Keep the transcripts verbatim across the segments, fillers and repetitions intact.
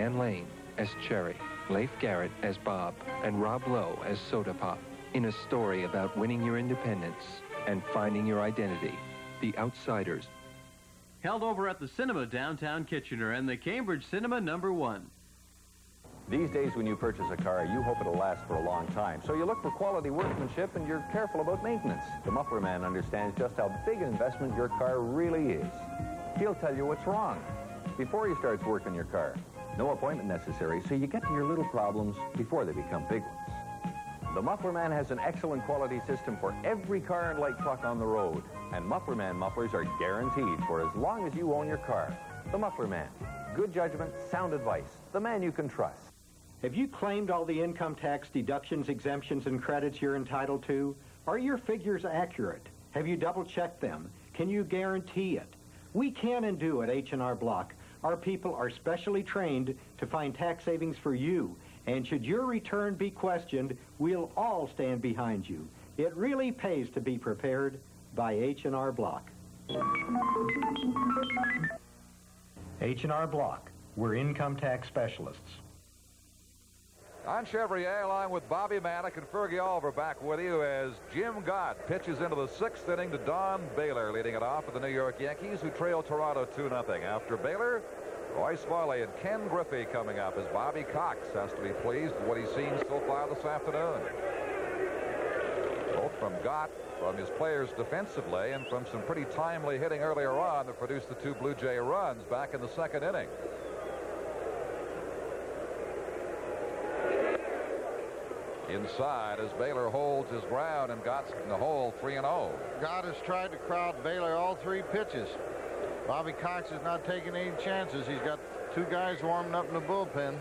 Ann Lane as Cherry, Leif Garrett as Bob, and Rob Lowe as Soda Pop in a story about winning your independence and finding your identity. The Outsiders. Held over at the cinema downtown Kitchener and the Cambridge Cinema number one. These days when you purchase a car, you hope it'll last for a long time. So you look for quality workmanship and you're careful about maintenance. The Muffler Man understands just how big an investment your car really is. He'll tell you what's wrong before he starts working your car. No appointment necessary, so you get to your little problems before they become big ones. The Muffler Man has an excellent quality system for every car and light truck on the road. And Muffler Man mufflers are guaranteed for as long as you own your car. The Muffler Man. Good judgment, sound advice. The man you can trust. Have you claimed all the income tax deductions, exemptions, and credits you're entitled to? Are your figures accurate? Have you double-checked them? Can you guarantee it? We can and do at H and R Block. Our people are specially trained to find tax savings for you. And should your return be questioned, we'll all stand behind you. It really pays to be prepared by H and R Block. H and R Block. We're income tax specialists. On Chevrier, along with Bobby Manick and Fergie Oliver back with you as Jim Gott pitches into the sixth inning to Don Baylor, leading it off for the New York Yankees, who trail Toronto two nothing. After Baylor, Roy Smalley and Ken Griffey coming up, as Bobby Cox has to be pleased with what he's seen so far this afternoon. Both from Gott, from his players defensively, and from some pretty timely hitting earlier on that produced the two Blue Jay runs back in the second inning. Inside as Baylor holds his ground and Gott's in the hole three and oh. Gott has tried to crowd Baylor all three pitches. Bobby Cox is not taking any chances. He's got two guys warming up in the bullpen.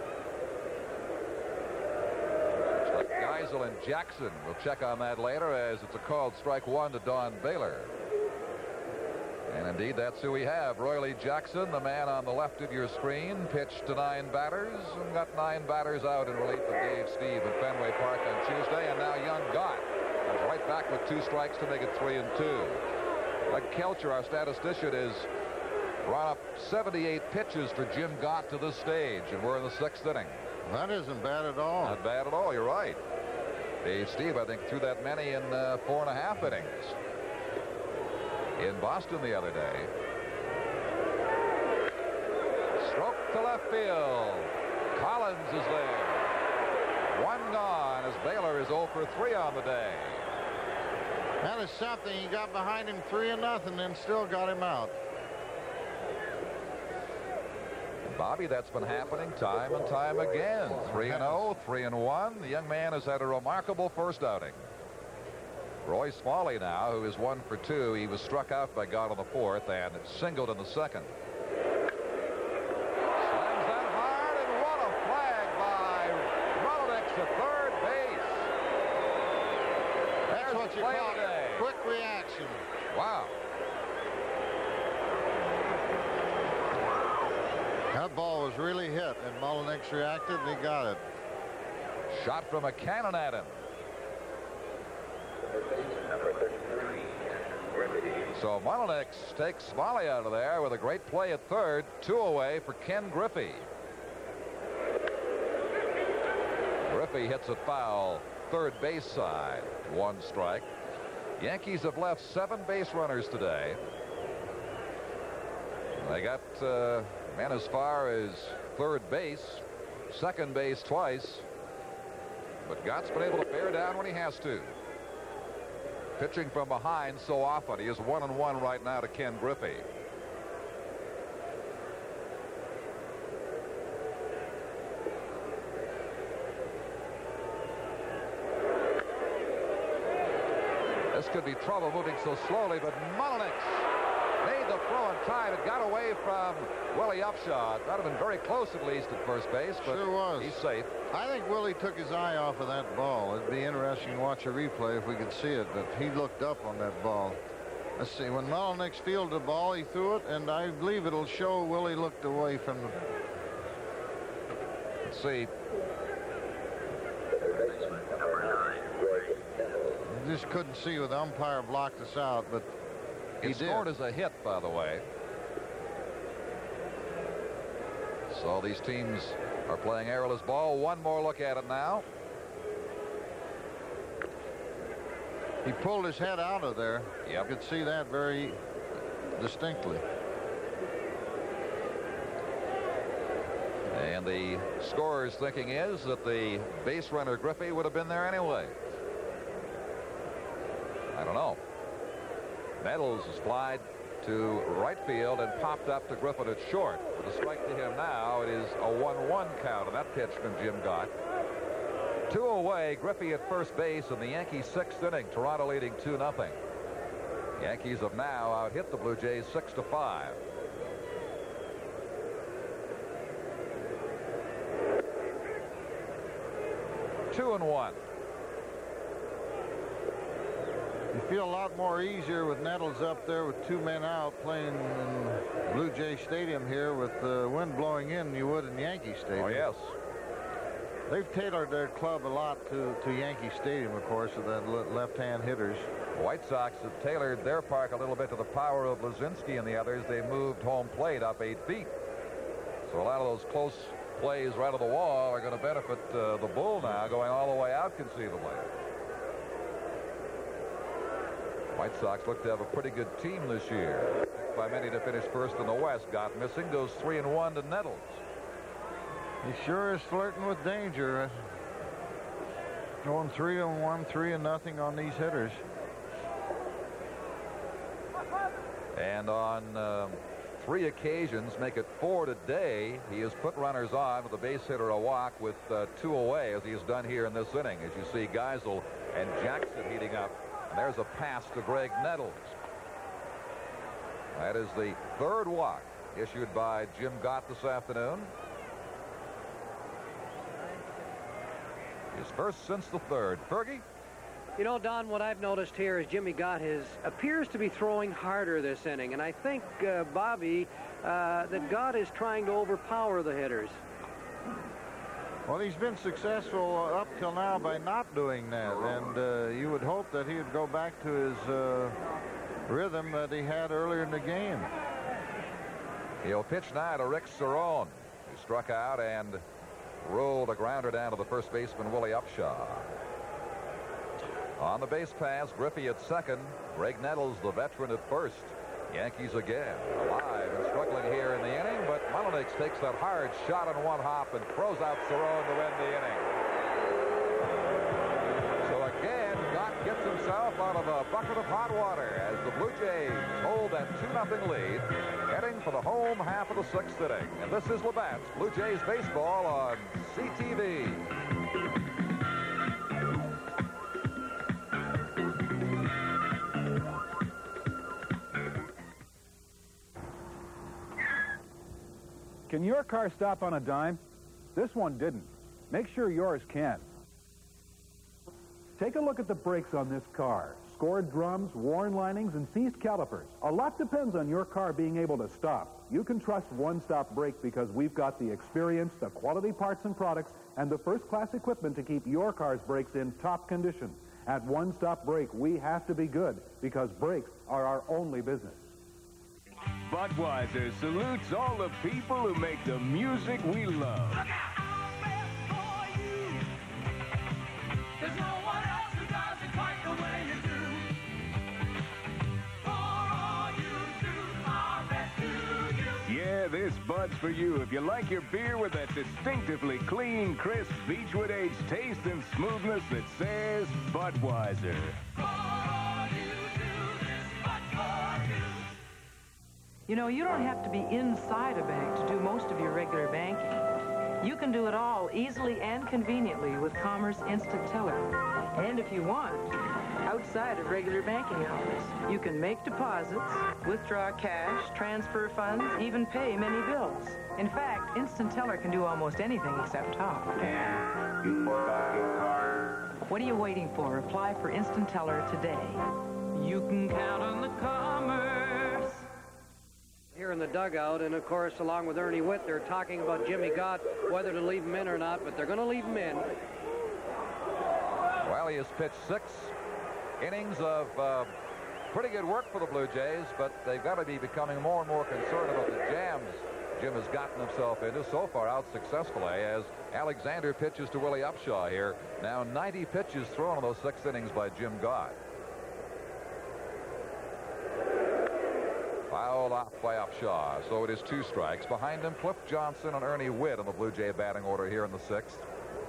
Looks like Geisel and Jackson. We'll check on that later, as it's a called strike one to Don Baylor. And indeed, that's who we have. Roy Lee Jackson, the man on the left of your screen, pitched to nine batters and got nine batters out in relief of Dave Steve at Fenway Park on Tuesday. And now young Gott is right back with two strikes to make it three and two. Doug Kelcher, our statistician, is brought up seventy-eight pitches for Jim Gott to this stage, and we're in the sixth inning. That isn't bad at all. Not bad at all, you're right. Dave Steve, I think, threw that many in uh, four and a half innings. In Boston the other day. Stroke to left field. Collins is there. One gone as Baylor is oh for three on the day. That is something. He got behind him three and nothing and still got him out. Bobby, that's been happening time and time again. three and oh, three and one. The young man has had a remarkable first outing. Roy Smalley now, who is one for two. He was struck out by Gott on the fourth and singled in the second. Slams that hard, and what a flag by Mullenix at third base. That's There's what you call today. Quick reaction. Wow. That ball was really hit, and Mullenix reacted, and he got it. Shot from a cannon at him. So Mullenix takes Smalley out of there with a great play at third. Two away for Ken Griffey. Griffey hits a foul third base side. One strike. Yankees have left seven base runners today. They got uh, men as far as third base, second base twice. But Gott's been able to bear down when he has to. Pitching from behind so often. He is one and one right now to Ken Griffey. This could be trouble moving so slowly, but Mullenix made the throw in time. It got away from Willie Upshaw. That would have been very close at least at first base, but sure was. He's safe. I think Willie took his eye off of that ball. It'd be interesting to watch a replay if we could see it, but he looked up on that ball. Let's see, when Mullenix fielded the ball, he threw it, and I believe it'll show Willie looked away from the... Let's see. I just couldn't see with the umpire blocked us out, but he It did. scored as a hit, by the way. So these teams are playing airless ball. One more look at it now. He pulled his head out of there. Yep. You could see that very distinctly. And the scorer's thinking is that the base runner Griffey would have been there anyway. I don't know. Nettles is flied to right field and popped up to Griffin at short. With a strike to him now, it is a one one count on that pitch from Jim Gott. Two away, Griffey at first base in the Yankees' sixth inning. Toronto leading two nothing. Yankees have now out-hit the Blue Jays six to five. Two and one. You feel a lot more easier with Nettles up there with two men out playing in Blue Jay Stadium here with the wind blowing in than you would in Yankee Stadium. Oh, yes. They've tailored their club a lot to, to Yankee Stadium, of course, with that le left-hand hitters. The White Sox have tailored their park a little bit to the power of Luzinski and the others. They moved home plate up eight feet. So a lot of those close plays right of the wall are going to benefit uh, the Bull now, going all the way out conceivably. White Sox look to have a pretty good team this year. By many to finish first in the West. Got missing, goes three and one to Nettles. He sure is flirting with danger. Going three and one, three and nothing on these hitters. And on uh, three occasions, make it four today, he has put runners on with a base hitter a walk with uh, two away, as he has done here in this inning. As you see Geisel and Jackson heating up. And there's a pass to Greg Nettles. That is the third walk issued by Jim Gott this afternoon. His first since the third. Fergie? You know, Don, what I've noticed here is Jimmy Gott is, appears to be throwing harder this inning. And I think, uh, Bobby, uh, that Gott is trying to overpower the hitters. Well, he's been successful up till now by not doing that. And uh, you would hope that he would go back to his uh, rhythm that he had earlier in the game. He'll pitch now to Rick Cerrone, who struck out and rolled a grounder down to the first baseman, Willie Upshaw. On the base pass, Griffey at second. Greg Nettles, the veteran, at first. Yankees again alive and struggling here in the inning, but Mullenix takes that hard shot on one hop and throws out Cerrone to end the inning. So again, Gott gets himself out of a bucket of hot water as the Blue Jays hold that two nothing lead, heading for the home half of the sixth inning. And this is Labatt's Blue Jays baseball on C T V. Can your car stop on a dime? This one didn't. Make sure yours can. Take a look at the brakes on this car. Scored drums, worn linings, and seized calipers. A lot depends on your car being able to stop. You can trust One Stop Brake because we've got the experience, the quality parts and products, and the first-class equipment to keep your car's brakes in top condition. At One Stop Brake, we have to be good because brakes are our only business. Budweiser salutes all the people who make the music we love. Look out! I'll bet for you. There's no one else who does it quite the way you do. For all you do, I'll bet to you. Yeah, this Bud's for you if you like your beer with that distinctively clean, crisp, Beechwood aged taste and smoothness that says Budweiser. For all you do, this Bud's for you. You know, you don't have to be inside a bank to do most of your regular banking. You can do it all easily and conveniently with Commerce Instant Teller. And if you want, outside of regular banking hours, you can make deposits, withdraw cash, transfer funds, even pay many bills. In fact, Instant Teller can do almost anything except talk. And you forgot your card. What are you waiting for? Apply for Instant Teller today. You can count on the Commerce. Here in the dugout, and of course, along with Ernie Witt, they're talking about Jimmy Gott, whether to leave him in or not, but they're going to leave him in. Well, he has pitched six innings of uh, pretty good work for the Blue Jays, but they've got to be becoming more and more concerned about the jams Jim has gotten himself into, so far out successfully, as Alexander pitches to Willie Upshaw here. Now ninety pitches thrown in those six innings by Jim Gott. Fouled off by Upshaw, so it is two strikes. Behind him, Cliff Johnson and Ernie Witt in the Blue Jay batting order here in the sixth.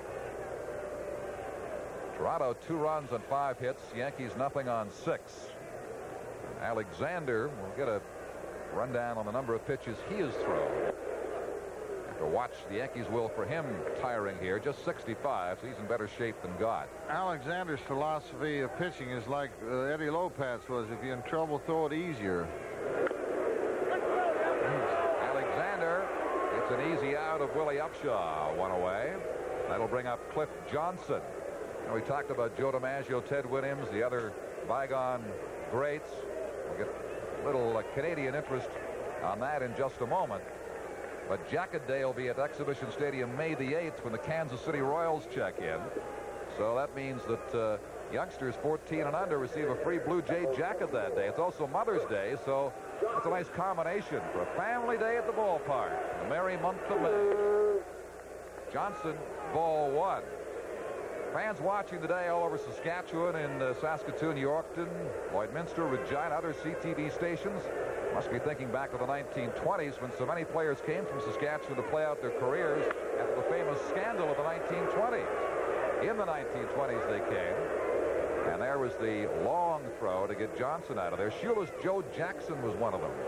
Toronto two runs and five hits. Yankees nothing on six. Alexander will get a rundown on the number of pitches he has thrown. Have to watch the Yankees will for him tiring here. Just sixty-five, so he's in better shape than Gott. Alexander's philosophy of pitching is like uh, Eddie Lopez was. If you're in trouble, throw it easier. Alexander, it's an easy out of Willie Upshaw. One away. That'll bring up Cliff Johnson. And we talked about Joe DiMaggio, Ted Williams, the other bygone greats. We'll get a little uh, Canadian interest on that in just a moment. But Jacket Day will be at Exhibition Stadium May the eighth when the Kansas City Royals check in. So that means that uh, youngsters fourteen and under receive a free Blue Jay jacket that day. It's also Mother's Day, so it's a nice combination for a family day at the ballpark. A merry month of May. Johnson, ball one. Fans watching today all over Saskatchewan, in uh, Saskatoon, Yorkton, Lloydminster, Regina, other C T V stations must be thinking back to the nineteen twenties when so many players came from Saskatchewan to play out their careers after the famous scandal of the nineteen twenties. In the nineteen twenties they came, and there was the long throw to get Johnson out of there. Shoeless Joe Jackson was one of them.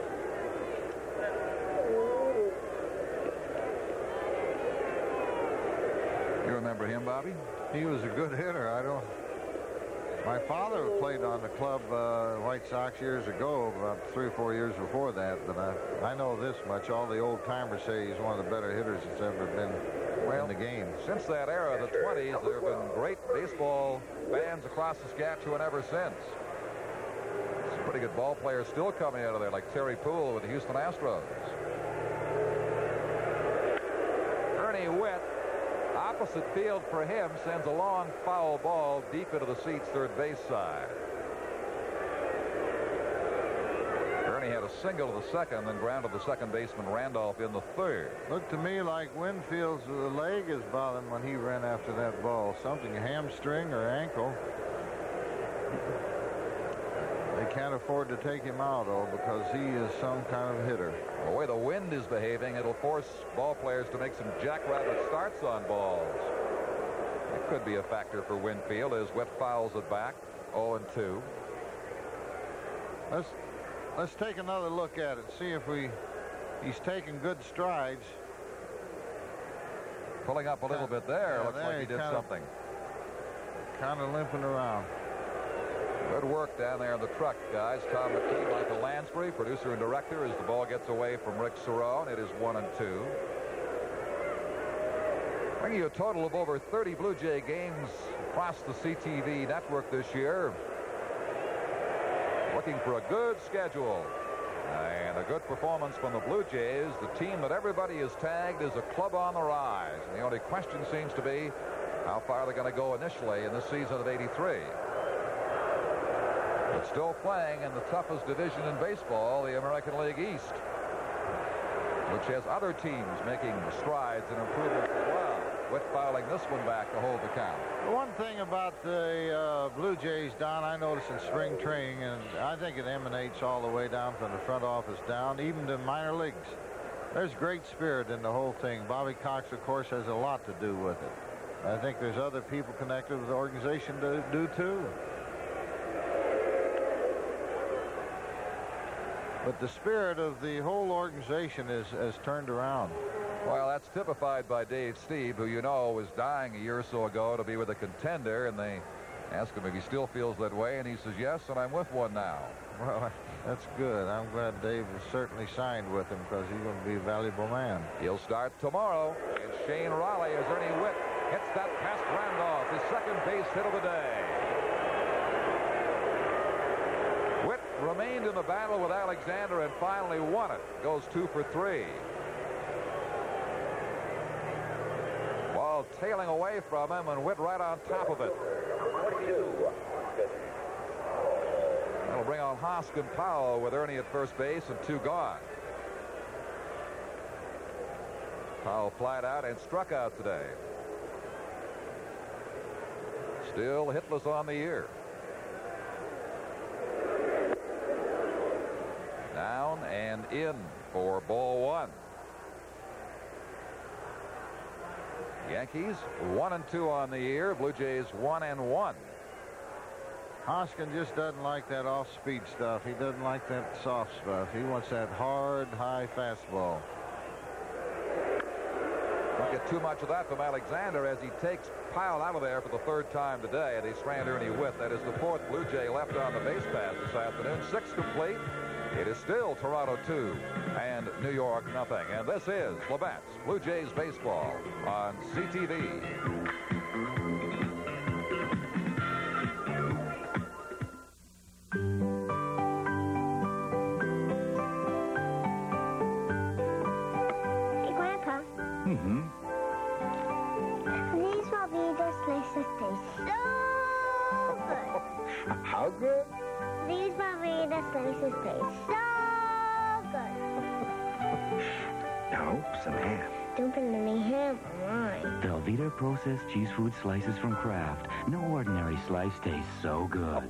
You remember him, Bobby? He was a good hitter. I don't. My father played on the club uh, White Sox years ago, about three or four years before that. But I, I know this much: all the old timers say he's one of the better hitters that's ever been well, in the game. Since that era, the twenties, there have been great baseball fans across Saskatchewan ever since. Some pretty good ball players still coming out of there, like Terry Poole with the Houston Astros. Ernie Witt, opposite field for him, sends a long foul ball deep into the seats, third base side. Ernie had a single to the second, then grounded the second baseman Randolph in the third. Looked to me like Winfield's leg is bothering when he ran after that ball. Something, a hamstring or ankle. They can't afford to take him out, though, because he is some kind of hitter. The way the wind is behaving, it'll force ball players to make some jackrabbit starts on balls. It could be a factor for Winfield as Witt fouls it back. oh and two. Let's let's take another look at it. See if we he's taking good strides. Pulling up a little bit there. Yeah, Looks there like he did kinda, something. Kind of limping around. Good work down there in the truck, guys. Tom McKee, Michael Lansbury, producer and director, as the ball gets away from Rick Cerrone. It is one and two. Bringing you a total of over thirty Blue Jay games across the C T V network this year. Looking for a good schedule and a good performance from the Blue Jays, the team that everybody has tagged as a club on the rise. And the only question seems to be how far they're going to go initially in this season of eighty-three. But still playing in the toughest division in baseball, the American League East, which has other teams making strides and improvements as well. Witt fouling this one back to hold the count. The one thing about the uh, Blue Jays, Don, I noticed in spring training, and I think it emanates all the way down from the front office down, even to minor leagues. There's great spirit in the whole thing. Bobby Cox, of course, has a lot to do with it. I think there's other people connected with the organization to do too. But the spirit of the whole organization is has turned around. Well, that's typified by Dave Steve, who you know was dying a year or so ago to be with a contender, and they asked him if he still feels that way, and he says yes, and I'm with one now. Well, that's good. I'm glad Dave was certainly signed with him, because he's going to be a valuable man. He'll start tomorrow. It's Shane Raleigh as Ernie Witt hits that past Randolph, his second base hit of the day. Witt remained in the battle with Alexander and finally won it. Goes two for three. Ball tailing away from him, and Witt right on top of it. That'll bring on Hosk and Powell with Ernie at first base and two gone. Powell flied out and struck out today. Still hitless on the year. Down and in for ball one. Yankees one and two on the year. Blue Jays one and one. Hoskin just doesn't like that off-speed stuff. He doesn't like that soft stuff. He wants that hard, high fastball. Don't get too much of that from Alexander as he takes Powell out of there for the third time today, and he strand Ernie Witt. That is the fourth Blue Jay left on the base pass this afternoon. Six complete. It is still Toronto two and New York nothing. And this is Labatt's Blue Jays baseball on C T V. Hey, Grandpa. Mm-hmm. These Barbados slices taste so good. How good? These Barbados slices taste so good. No, some ham. Don't put any ham on mine. Velveeta processed cheese food slices from Kraft. No ordinary slice tastes so good.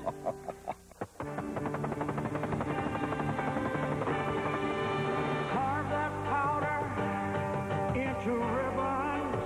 Carve that powder into ribbons.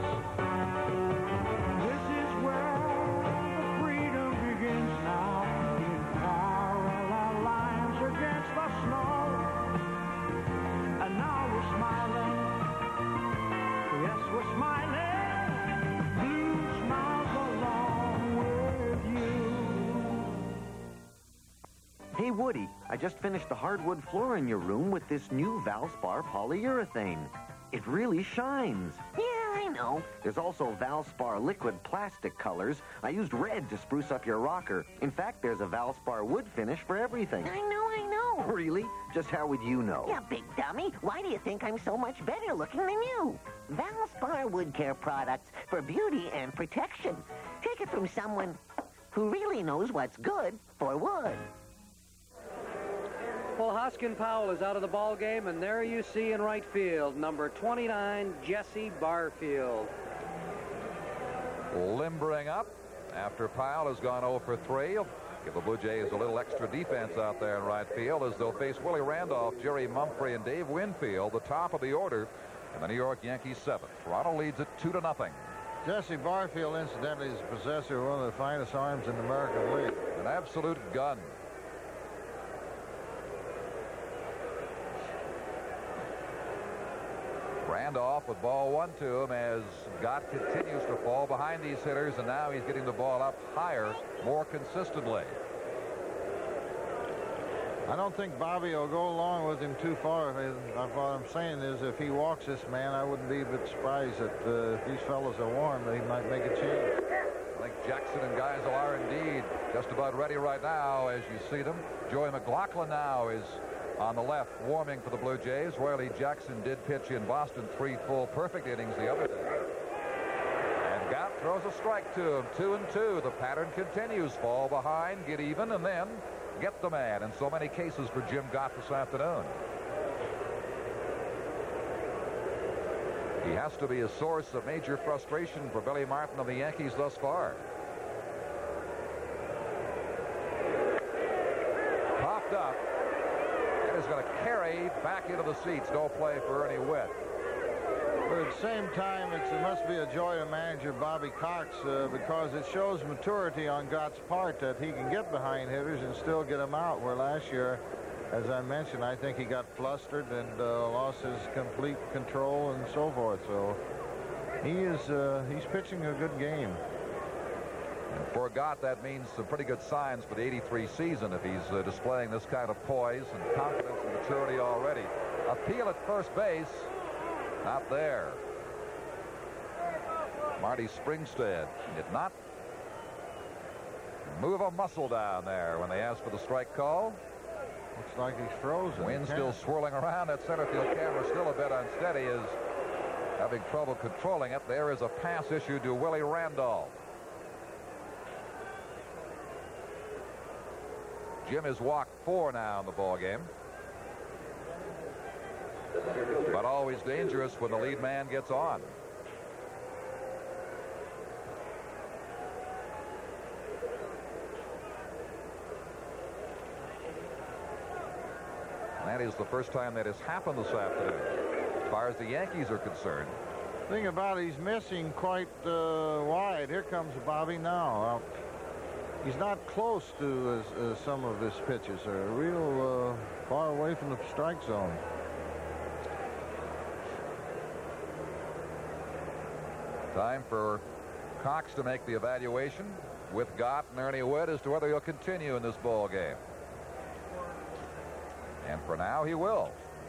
This is where the freedom begins now. In parallel lines against the snow. And now we're smiling. Yes, we're smiling. Blue smiles along with you. Hey, Woody, I just finished the hardwood floor in your room with this new Valspar polyurethane. It really shines. Yeah, I know. There's also Valspar liquid plastic colors. I used red to spruce up your rocker. In fact, there's a Valspar wood finish for everything. I know, I know. Really? Just how would you know? Yeah, big dummy. Why do you think I'm so much better looking than you? Valspar Wood Care products for beauty and protection. Take it from someone who really knows what's good for wood. Well, Hoskin Powell is out of the ball game, and there you see in right field, number twenty-nine, Jesse Barfield. Limbering up after Powell has gone oh for three. Give the Blue Jays a little extra defense out there in right field as they'll face Willie Randolph, Jerry Mumphrey, and Dave Winfield, the top of the order, and the New York Yankees seventh. Toronto leads it two to nothing. Jesse Barfield, incidentally, is the possessor of one of the finest arms in the American League. An absolute gun. Randolph with ball one to him as Gott continues to fall behind these hitters, and now he's getting the ball up higher more consistently. I don't think Bobby will go along with him too far. What I'm saying is if he walks this man, I wouldn't be a bit surprised that uh, if these fellows are warm, they might make a change. I think Jackson and Geisel are indeed just about ready right now as you see them. Joey McLaughlin now is on the left, warming for the Blue Jays. Roy Jackson did pitch in Boston three full perfect innings the other day. And Gott throws a strike to him. Two and two. The pattern continues. Fall behind, get even, and then get the man. In so many cases for Jim Gott this afternoon. He has to be a source of major frustration for Billy Martin of the Yankees thus far. Popped up. Is going to carry back into the seats. No play for Ernie Witt. But at the same time, it's, it must be a joy to manager Bobby Cox uh, because it shows maturity on Gott's part that he can get behind hitters and still get them out. Where last year, as I mentioned, I think he got flustered and uh, lost his complete control and so forth. So he is uh, he's pitching a good game. And for Gott, that means some pretty good signs for the eighty-three season if he's uh, displaying this kind of poise and confidence and maturity already. Appeal at first base. Not there. Marty Springstead did not move a muscle down there when they asked for the strike call. Looks like he's frozen. Wind still swirling around. That center field camera still a bit unsteady, is having trouble controlling it. There is a pass issued to Willie Randolph. Jim has walked four now in the ball game. but always dangerous when the lead man gets on. That is the first time that has happened this afternoon, as far as the Yankees are concerned. Thing about it, he's missing quite uh, wide. Here comes Bobby now. Uh, he's not close to uh, uh, some of his pitches. They're real uh, far away from the strike zone. Time for Cox to make the evaluation with Gott and Ernie Wood as to whether he'll continue in this ball game. And for now, he will.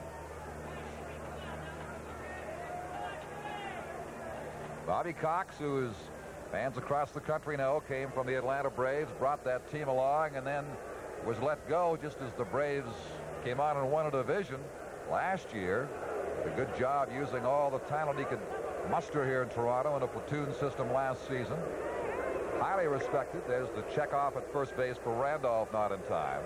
Bobby Cox, who is fans across the country know came from the Atlanta Braves, brought that team along, and then was let go just as the Braves came on and won a division last year. Did a good job using all the talent he could muster here in Toronto in a platoon system last season. Highly respected. There's the checkoff at first base for Randolph, not in time.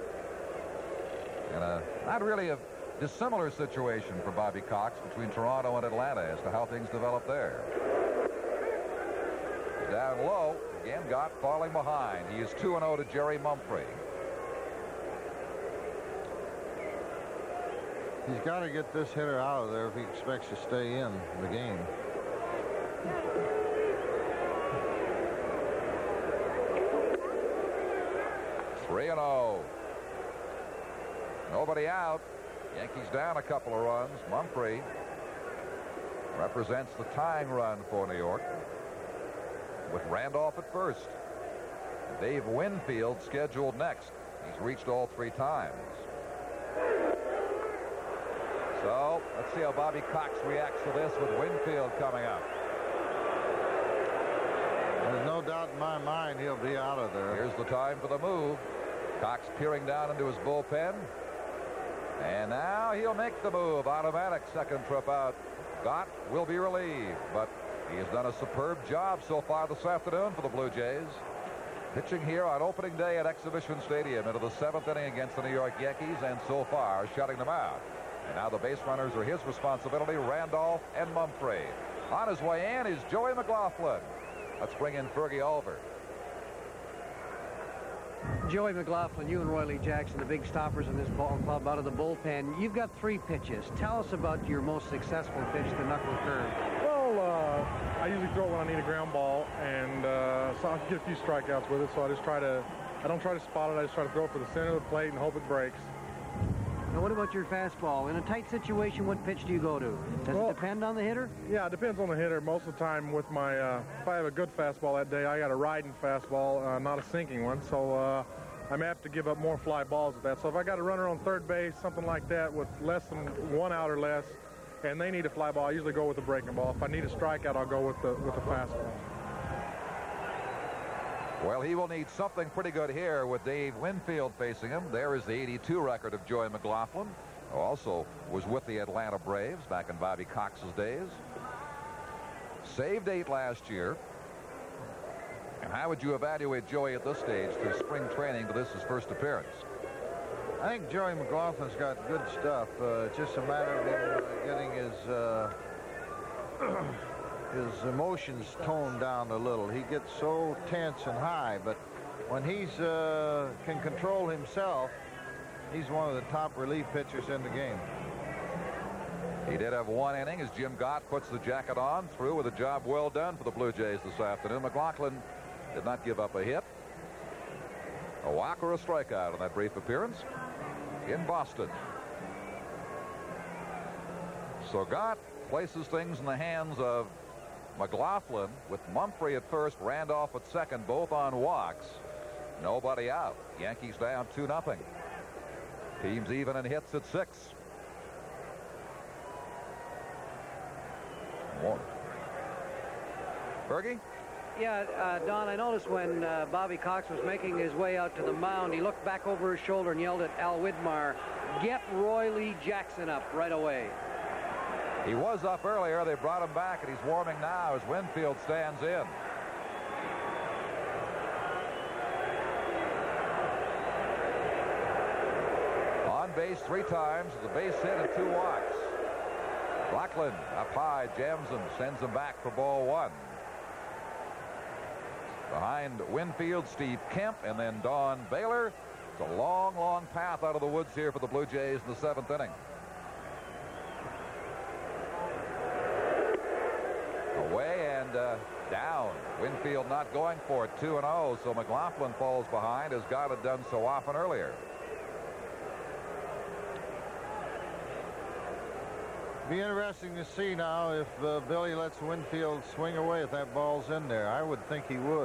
And a, not really a dissimilar situation for Bobby Cox between Toronto and Atlanta as to how things develop there. Down low, again Gott falling behind. He is two and oh to Jerry Mumphrey. He's got to get this hitter out of there if he expects to stay in the game. three and oh. Nobody out. Yankees down a couple of runs. Mumphrey represents the tying run for New York with Randolph at first. Dave Winfield scheduled next. He's reached all three times. So let's see how Bobby Cox reacts to this with Winfield coming up. There's no doubt in my mind he'll be out of there. Here's the time for the move. Cox peering down into his bullpen. And now he'll make the move. Automatic second trip out. Gott will be relieved, but he has done a superb job so far this afternoon for the Blue Jays. Pitching here on opening day at Exhibition Stadium into the seventh inning against the New York Yankees, and so far shutting them out. And now the base runners are his responsibility, Randolph and Mumphrey. On his way in is Joey McLaughlin. Let's bring in Fergie Ulver. Joey McLaughlin, you and Roy Lee Jackson, the big stoppers in this ball club out of the bullpen. You've got three pitches. Tell us about your most successful pitch, the knuckle curve. Well, uh, I usually throw it when I need a ground ball, and uh, so I can get a few strikeouts with it. So I just try to, I don't try to spot it. I just try to throw it for the center of the plate and hope it breaks. Now, what about your fastball? In a tight situation, what pitch do you go to? Does well, it depend on the hitter? Yeah, it depends on the hitter. Most of the time with my, uh, if I have a good fastball that day, I got a riding fastball, uh, not a sinking one. So uh, I'm apt to give up more fly balls with that. So if I got a runner on third base, something like that, with less than one out or less, and they need a fly ball, I usually go with the breaking ball. If I need a strikeout, I'll go with the, with the fastball. Well, he will need something pretty good here with Dave Winfield facing him. There is the eighty-two record of Joey McLaughlin, who also was with the Atlanta Braves back in Bobby Cox's days. Saved eight last year. And how would you evaluate Joey at this stage through spring training to this his first appearance? I think Joey McLaughlin's got good stuff. Uh, it's just a matter of him uh, getting his uh, his emotions toned down a little. He gets so tense and high, but when he's uh, can control himself, he's one of the top relief pitchers in the game. He did have one inning as Jim Gott puts the jacket on, through with a job well done for the Blue Jays this afternoon. McLaughlin did not give up a hit, a walk, or a strikeout in that brief appearance in Boston. So Gott places things in the hands of McLaughlin with Mumphrey at first, Randolph at second, both on walks. Nobody out. Yankees down two nothing. Teams even in hits at six. One. Fergie? Yeah, uh, Don, I noticed when uh, Bobby Cox was making his way out to the mound, he looked back over his shoulder and yelled at Al Widmar, "Get Roy Lee Jackson up right away." He was up earlier. They brought him back, and he's warming now as Winfield stands in. On base three times, the base hit and two walks. Blackland up high, jams him, sends him back for ball one. Behind Winfield, Steve Kemp, and then Don Baylor. It's a long, long path out of the woods here for the Blue Jays in the seventh inning. Away and uh, down. Winfield not going for it, two and oh, so McLaughlin falls behind, as God had done so often earlier. Be interesting to see now if uh, Billy lets Winfield swing away if that ball's in there. I would think he would.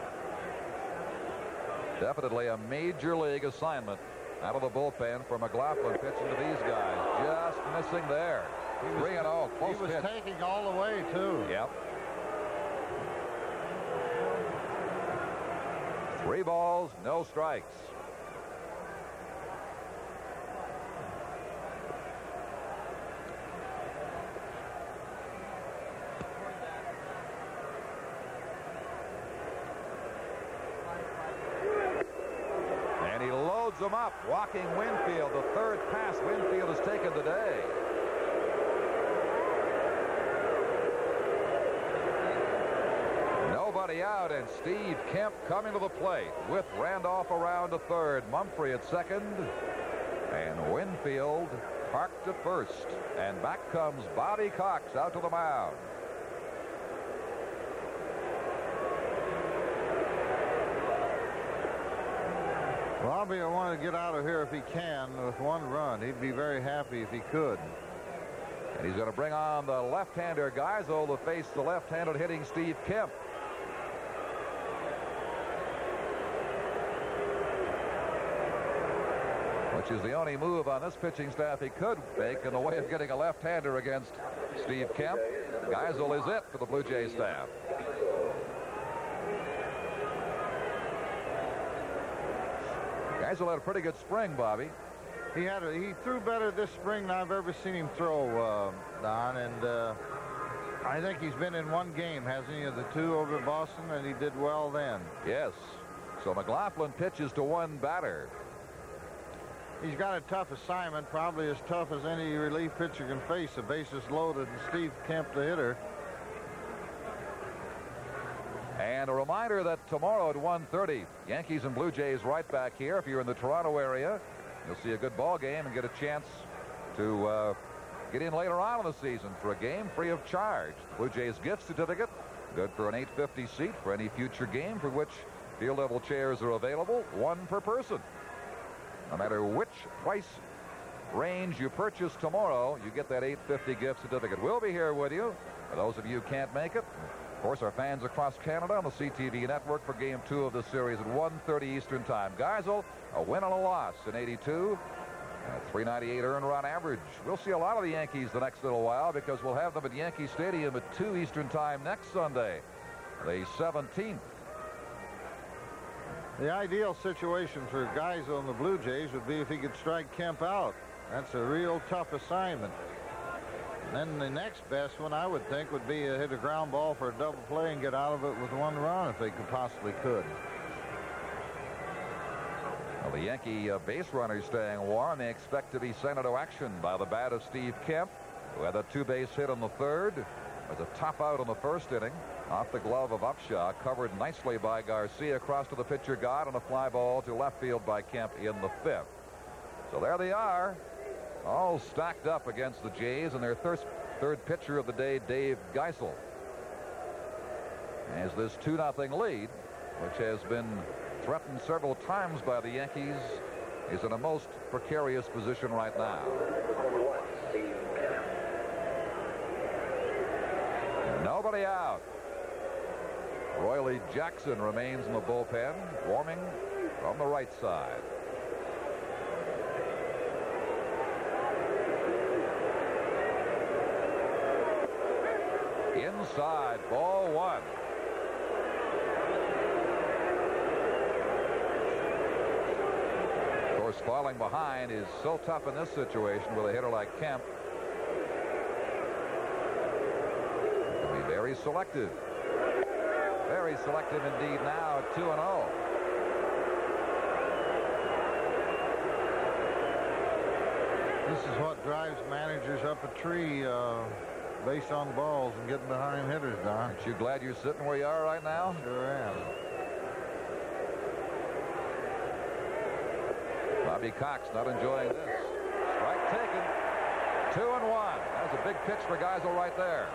Definitely a major league assignment out of the bullpen for McLaughlin pitching to these guys. Just missing there. three and oh, close He was pitch. taking all the way, too. Yep. Three balls, no strikes. And he loads them up, walking Winfield. The third pass Winfield has taken today. Nobody out, and Steve Kemp coming to the plate with Randolph around to third, Mumphrey at second, and Winfield parked at first. And back comes Bobby Cox out to the mound. Bobby will want to get out of here if he can with one run. He'd be very happy if he could. And he's going to bring on the left-hander Geisel to face the left-handed hitting Steve Kemp. Which is the only move on this pitching staff he could make in the way of getting a left-hander against Steve Kemp. Geisel is it for the Blue Jays staff. Geisel had a pretty good spring, Bobby. He had a, he threw better this spring than I've ever seen him throw, uh, Don, and uh, I think he's been in one game, hasn't he, of the two over at Boston, and he did well then. Yes. So McLaughlin pitches to one batter. He's got a tough assignment, probably as tough as any relief pitcher can face. The bases loaded, and Steve Kemp, the hitter. And a reminder that tomorrow at one thirty, Yankees and Blue Jays right back here. If you're in the Toronto area, you'll see a good ball game and get a chance to uh, get in later on in the season for a game free of charge. Blue Jays gift certificate, good for an eight fifty seat for any future game for which field level chairs are available, one per person. No matter which price range you purchase tomorrow, you get that eight fifty gift certificate. We'll be here with you. For those of you who can't make it, of course, our fans across Canada on the C T V network for game two of this series at one thirty Eastern time. Geisel, a win and a loss in eighty-two. At three ninety-eight earned run average. We'll see a lot of the Yankees the next little while because we'll have them at Yankee Stadium at two Eastern time next Sunday, the seventeenth. The ideal situation for Geisel and the Blue Jays would be if he could strike Kemp out. That's a real tough assignment. And then the next best one, I would think, would be to hit a ground ball for a double play and get out of it with one run if they could possibly could. Well, the Yankee uh, base runners staying warm. They expect to be sent into action by the bat of Steve Kemp, who had a two-base hit on the third. There's a top out in the first inning. Off the glove of Upshaw, covered nicely by Garcia, across to the pitcher God, and a fly ball to left field by Kemp in the fifth. So there they are, all stacked up against the Jays, and their third, third pitcher of the day, Dave Geisel, as this two nothing lead, which has been threatened several times by the Yankees, is in a most precarious position right now. Nobody out. Royley Jackson remains in the bullpen, warming from the right side. Inside, ball one. Of course, falling behind is so tough in this situation with a hitter like Kemp. He can be very selective. Very selective indeed now at two and oh. This is what drives managers up a tree uh, based on balls and getting behind hitters, Don. Aren't you glad you're sitting where you are right now? Sure am. Bobby Cox not enjoying this. Strike taken. Two and one. That's a big pitch for Geisel right there.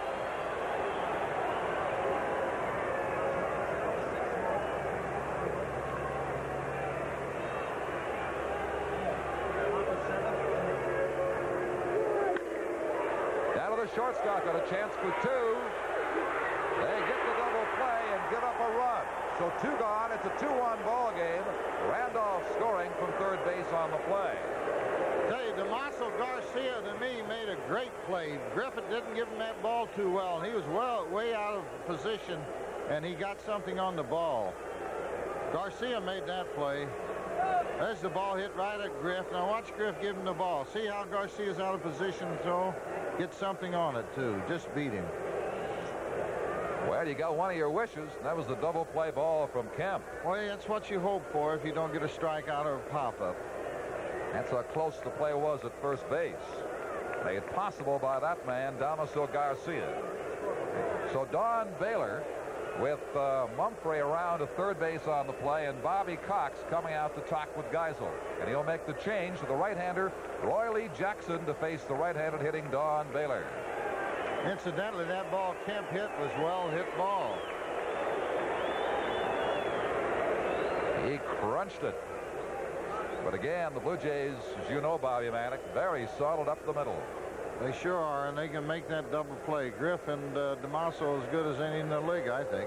Down to the shortstop, got a chance for two. They get the double play and give up a run. So two gone. It's a two one ball game. Randolph scoring from third base on the play. Tell you, Damaso Garcia, to me, made a great play. Griffith didn't give him that ball too well. He was well way out of position, and he got something on the ball. Garcia made that play. There's the ball hit right at Griff. Now watch Griff give him the ball. See how Garcia's out of position to throw? Get something on it, too. Just beat him. Well, you got one of your wishes. That was the double play ball from Kemp. Well, that's what you hope for if you don't get a strikeout or a pop-up. That's how close the play was at first base. Made possible by that man, Damaso Garcia. So Don Baylor with uh, Mumphrey around to third base on the play, and Bobby Cox coming out to talk with Geisel. And he'll make the change to the right-hander, Roy Lee Jackson, to face the right-handed hitting Don Baylor. Incidentally, that ball Kemp hit was well-hit ball. He crunched it. But again, the Blue Jays, as you know, Bobby Manick, very solid up the middle. They sure are, and they can make that double play. Griff and uh, Damaso as good as any in the league, I think.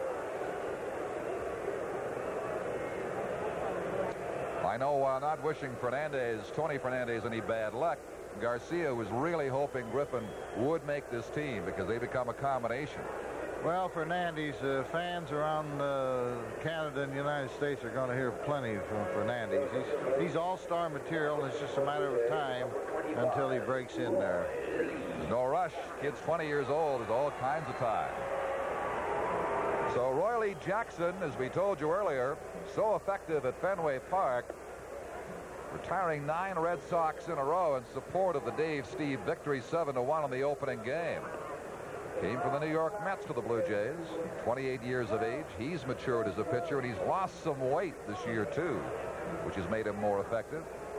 I know, uh, not wishing Fernandez, Tony Fernandez, any bad luck. Garcia was really hoping Griffin would make this team because they become a combination. Well, Fernandez, uh, fans around uh, Canada and the United States are going to hear plenty from Fernandez. He's, he's all-star material, and it's just a matter of time until he breaks in there. There's no rush. Kid's twenty years old. There's all kinds of time. So Roy Lee Jackson, as we told you earlier, so effective at Fenway Park, retiring nine Red Sox in a row in support of the Dave Steve victory, seven to one in the opening game. Came from the New York Mets to the Blue Jays, twenty-eight years of age. He's matured as a pitcher, and he's lost some weight this year, too, which has made him more effective.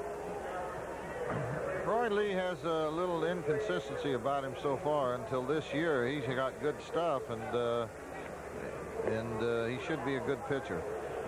Roy Lee has a little inconsistency about him so far. Until this year, he's got good stuff, and, uh, and uh, he should be a good pitcher.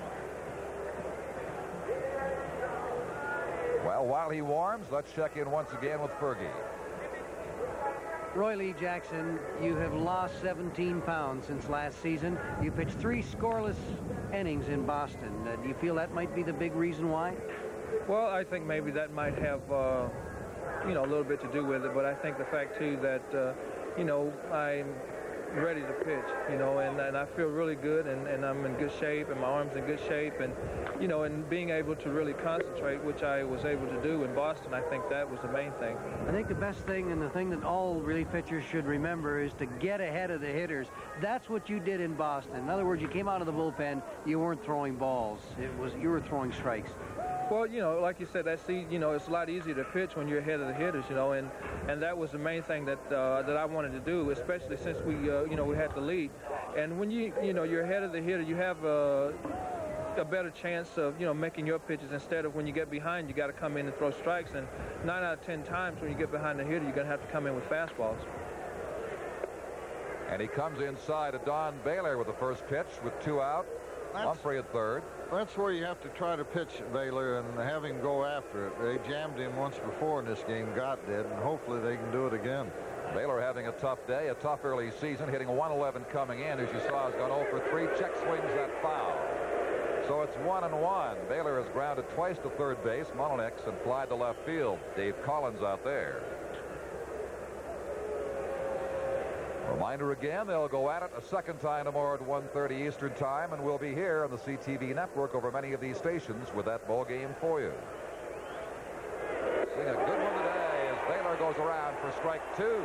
Well, while he warms, let's check in once again with Fergie. Roy Lee Jackson, you have lost seventeen pounds since last season. You pitched three scoreless innings in Boston. Uh, do you feel that might be the big reason why? Well, I think maybe that might have, uh, you know, a little bit to do with it. But I think the fact, too, that, uh, you know, I'm ready to pitch, you know, and, and I feel really good, and, and I'm in good shape, and my arm's in good shape, and, you know, and being able to really concentrate, which I was able to do in Boston, I think that was the main thing. I think the best thing, and the thing that all relief pitchers should remember, is to get ahead of the hitters. That's what you did in Boston. In other words, you came out of the bullpen, you weren't throwing balls. It was, you were throwing strikes. Well, you know, like you said, that's the, you know, it's a lot easier to pitch when you're ahead of the hitters, you know, and and that was the main thing that uh, that I wanted to do, especially since we, uh, you know, we had the lead. And when you, you know, you're ahead of the hitter, you have a, a better chance of, you know, making your pitches instead of when you get behind, you got to come in and throw strikes. And nine out of ten times when you get behind the hitter, you're going to have to come in with fastballs. And he comes inside of Don Baylor with the first pitch with two out. Mumphrey at third. That's where you have to try to pitch Baylor and have him go after it. They jammed him once before in this game, Gott did, and hopefully they can do it again. Baylor having a tough day, a tough early season, hitting one eleven coming in. As you saw, has gone oh for three. Check swings that foul. So it's one and one. Baylor has grounded twice to third base, Mullenix, and flied to left field. Dave Collins out there. Reminder again, they'll go at it a second time tomorrow at one thirty Eastern Time, and we'll be here on the C T V network over many of these stations with that ball game for you. Seeing a good one today as Baylor goes around for strike two.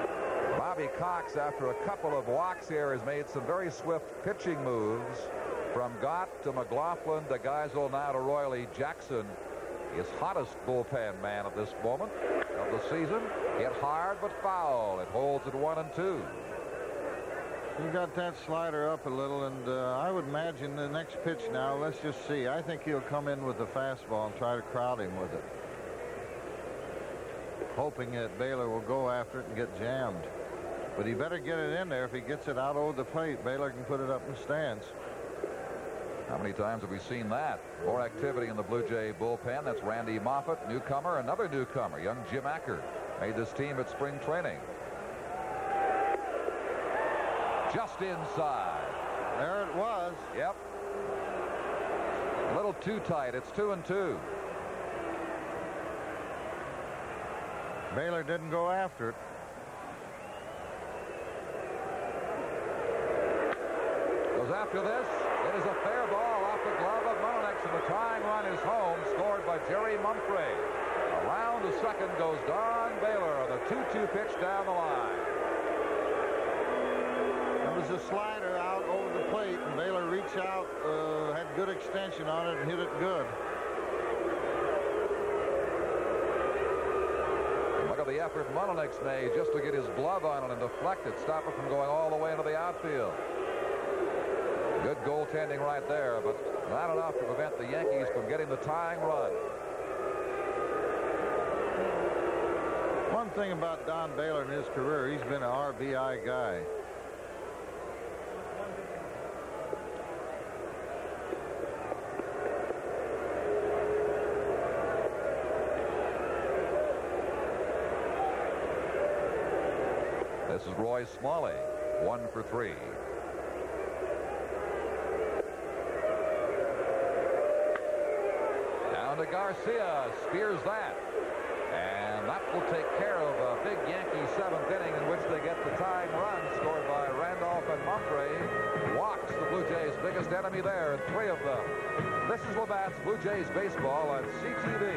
Bobby Cox, after a couple of walks here, has made some very swift pitching moves. From Gott to McLaughlin to Geisel, now to Royley Jackson, his hottest bullpen man at this moment of the season. Hit hard but foul. It holds at one and two. He got that slider up a little, and uh, I would imagine the next pitch now, let's just see. I think he'll come in with the fastball and try to crowd him with it, hoping that Baylor will go after it and get jammed. But he better get it in there. If he gets it out over the plate, Baylor can put it up in the stands. How many times have we seen that? More activity in the Blue Jay bullpen. That's Randy Moffett, newcomer. Another newcomer, young Jim Acker, made this team at spring training. Just inside. There it was. Yep. A little too tight. It's two and two. Baylor didn't go after it. Goes after this. It is a fair ball off the glove of Monex, and the tying run is home, scored by Jerry Mumphrey. Around the second goes Don Baylor on the two two pitch down the line. There was a slider out over the plate, and Baylor reached out, uh, had good extension on it, and hit it good. Look at the effort Monex made just to get his glove on it and deflect it, stop it from going all the way into the outfield. Good goaltending right there, but not enough to prevent the Yankees from getting the tying run. One thing about Don Baylor in his career, he's been an R B I guy. This is Roy Smalley, one for three. Down to Garcia, spears that. And that will take care of a big Yankee seventh inning in which they get the tying run, scored by Randolph and Mumphrey. Walks the Blue Jays' biggest enemy there, and three of them. This is Labatt's Blue Jays baseball on C T V.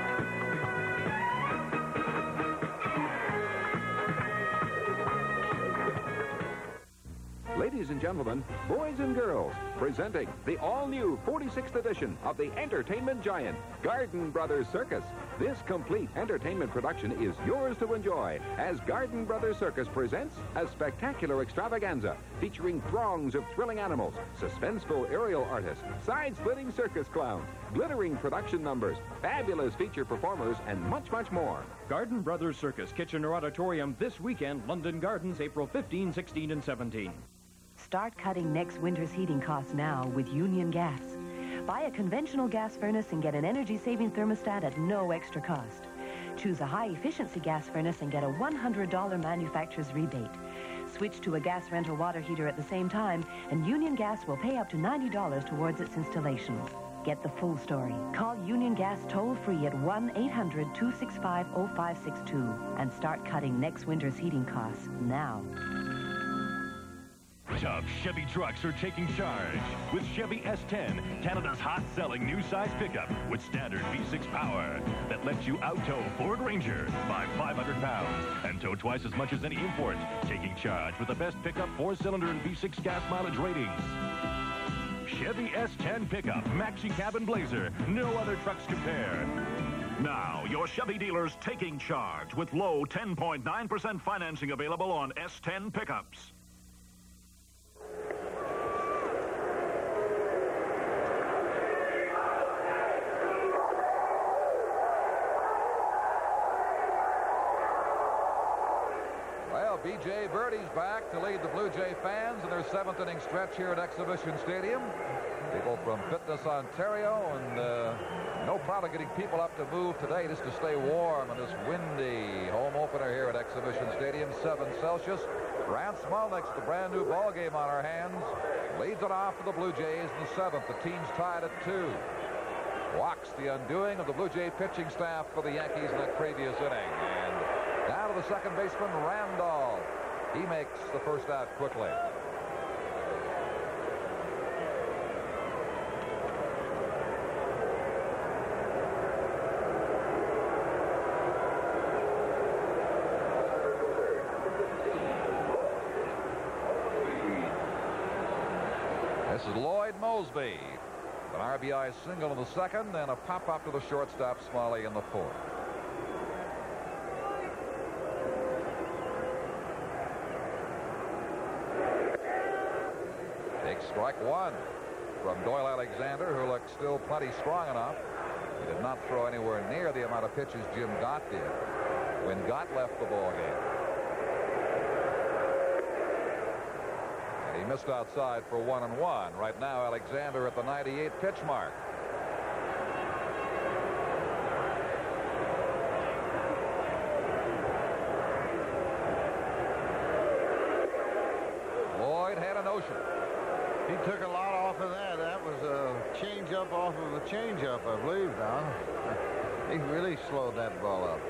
Ladies and gentlemen, boys and girls, presenting the all-new forty-sixth edition of the entertainment giant, Garden Brothers Circus. This complete entertainment production is yours to enjoy as Garden Brothers Circus presents a spectacular extravaganza featuring throngs of thrilling animals, suspenseful aerial artists, side-splitting circus clowns, glittering production numbers, fabulous feature performers, and much, much more. Garden Brothers Circus, Kitchener Auditorium this weekend, London Gardens, April fifteenth, sixteenth, and seventeenth. Start cutting next winter's heating costs now with Union Gas. Buy a conventional gas furnace and get an energy-saving thermostat at no extra cost. Choose a high-efficiency gas furnace and get a one hundred dollar manufacturer's rebate. Switch to a gas rental water heater at the same time, and Union Gas will pay up to ninety dollars towards its installation. Get the full story. Call Union Gas toll-free at one eight hundred, two six five, oh five six two and start cutting next winter's heating costs now. Tough Chevy trucks are taking charge with Chevy S ten, Canada's hot-selling new size pickup with standard V six power that lets you out-tow Ford Ranger by five hundred pounds and tow twice as much as any import, taking charge with the best pickup four-cylinder and V six gas mileage ratings. Chevy S ten pickup, maxi cabin blazer, no other trucks compare. Now, your Chevy dealers taking charge with low ten point nine percent financing available on S ten pickups. B J Birdie's back to lead the Blue Jay fans in their seventh inning stretch here at Exhibition Stadium. People from Fitness, Ontario, and uh, no problem getting people up to move today just to stay warm in this windy home opener here at Exhibition Stadium, seven Celsius. Grant Smolnick's the brand new ball game on our hands. Leads it off for the Blue Jays in the seventh. The team's tied at two. Walks the undoing of the Blue Jay pitching staff for the Yankees in that previous inning. And down to the second baseman, Randolph. He makes the first out quickly. This is Lloyd Mosby. An R B I single in the second and a pop-up to the shortstop Smalley in the fourth. Take strike one from Doyle Alexander, who looked still plenty strong enough. He did not throw anywhere near the amount of pitches Jim Gott did when Gott left the ball game. And he missed outside for one and one. Right now, Alexander at the ninety-eight pitch mark. Lloyd had a notion. He took a lot off of that. That was a change-up off of a change-up, I believe, Don. He really slowed that ball up.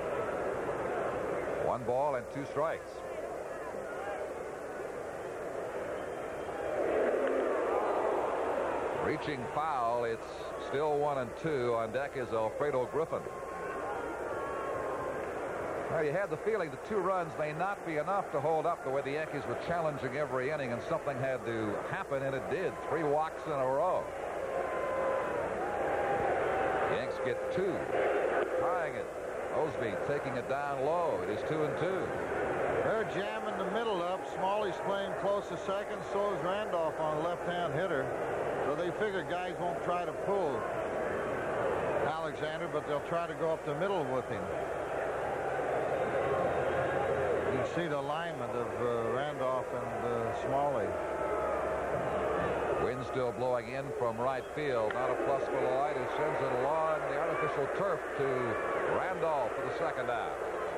One ball and two strikes. Reaching foul. It's still one and two. On deck is Alfredo Griffin. Well, you had the feeling that two runs may not be enough to hold up the way the Yankees were challenging every inning, and something had to happen, and it did. Three walks in a row. Yanks get two. Tying it. Mosby taking it down low. It is two and two. They're jamming the middle up. Smalley's playing close to second. So is Randolph on a left-hand hitter. So they figure guys won't try to pull Alexander, but they'll try to go up the middle with him. You can see the alignment of uh, Randolph and uh, Smalley. Wind still blowing in from right field. Not a plus for Lloyd, who sends it along the artificial turf to Randolph for the second out.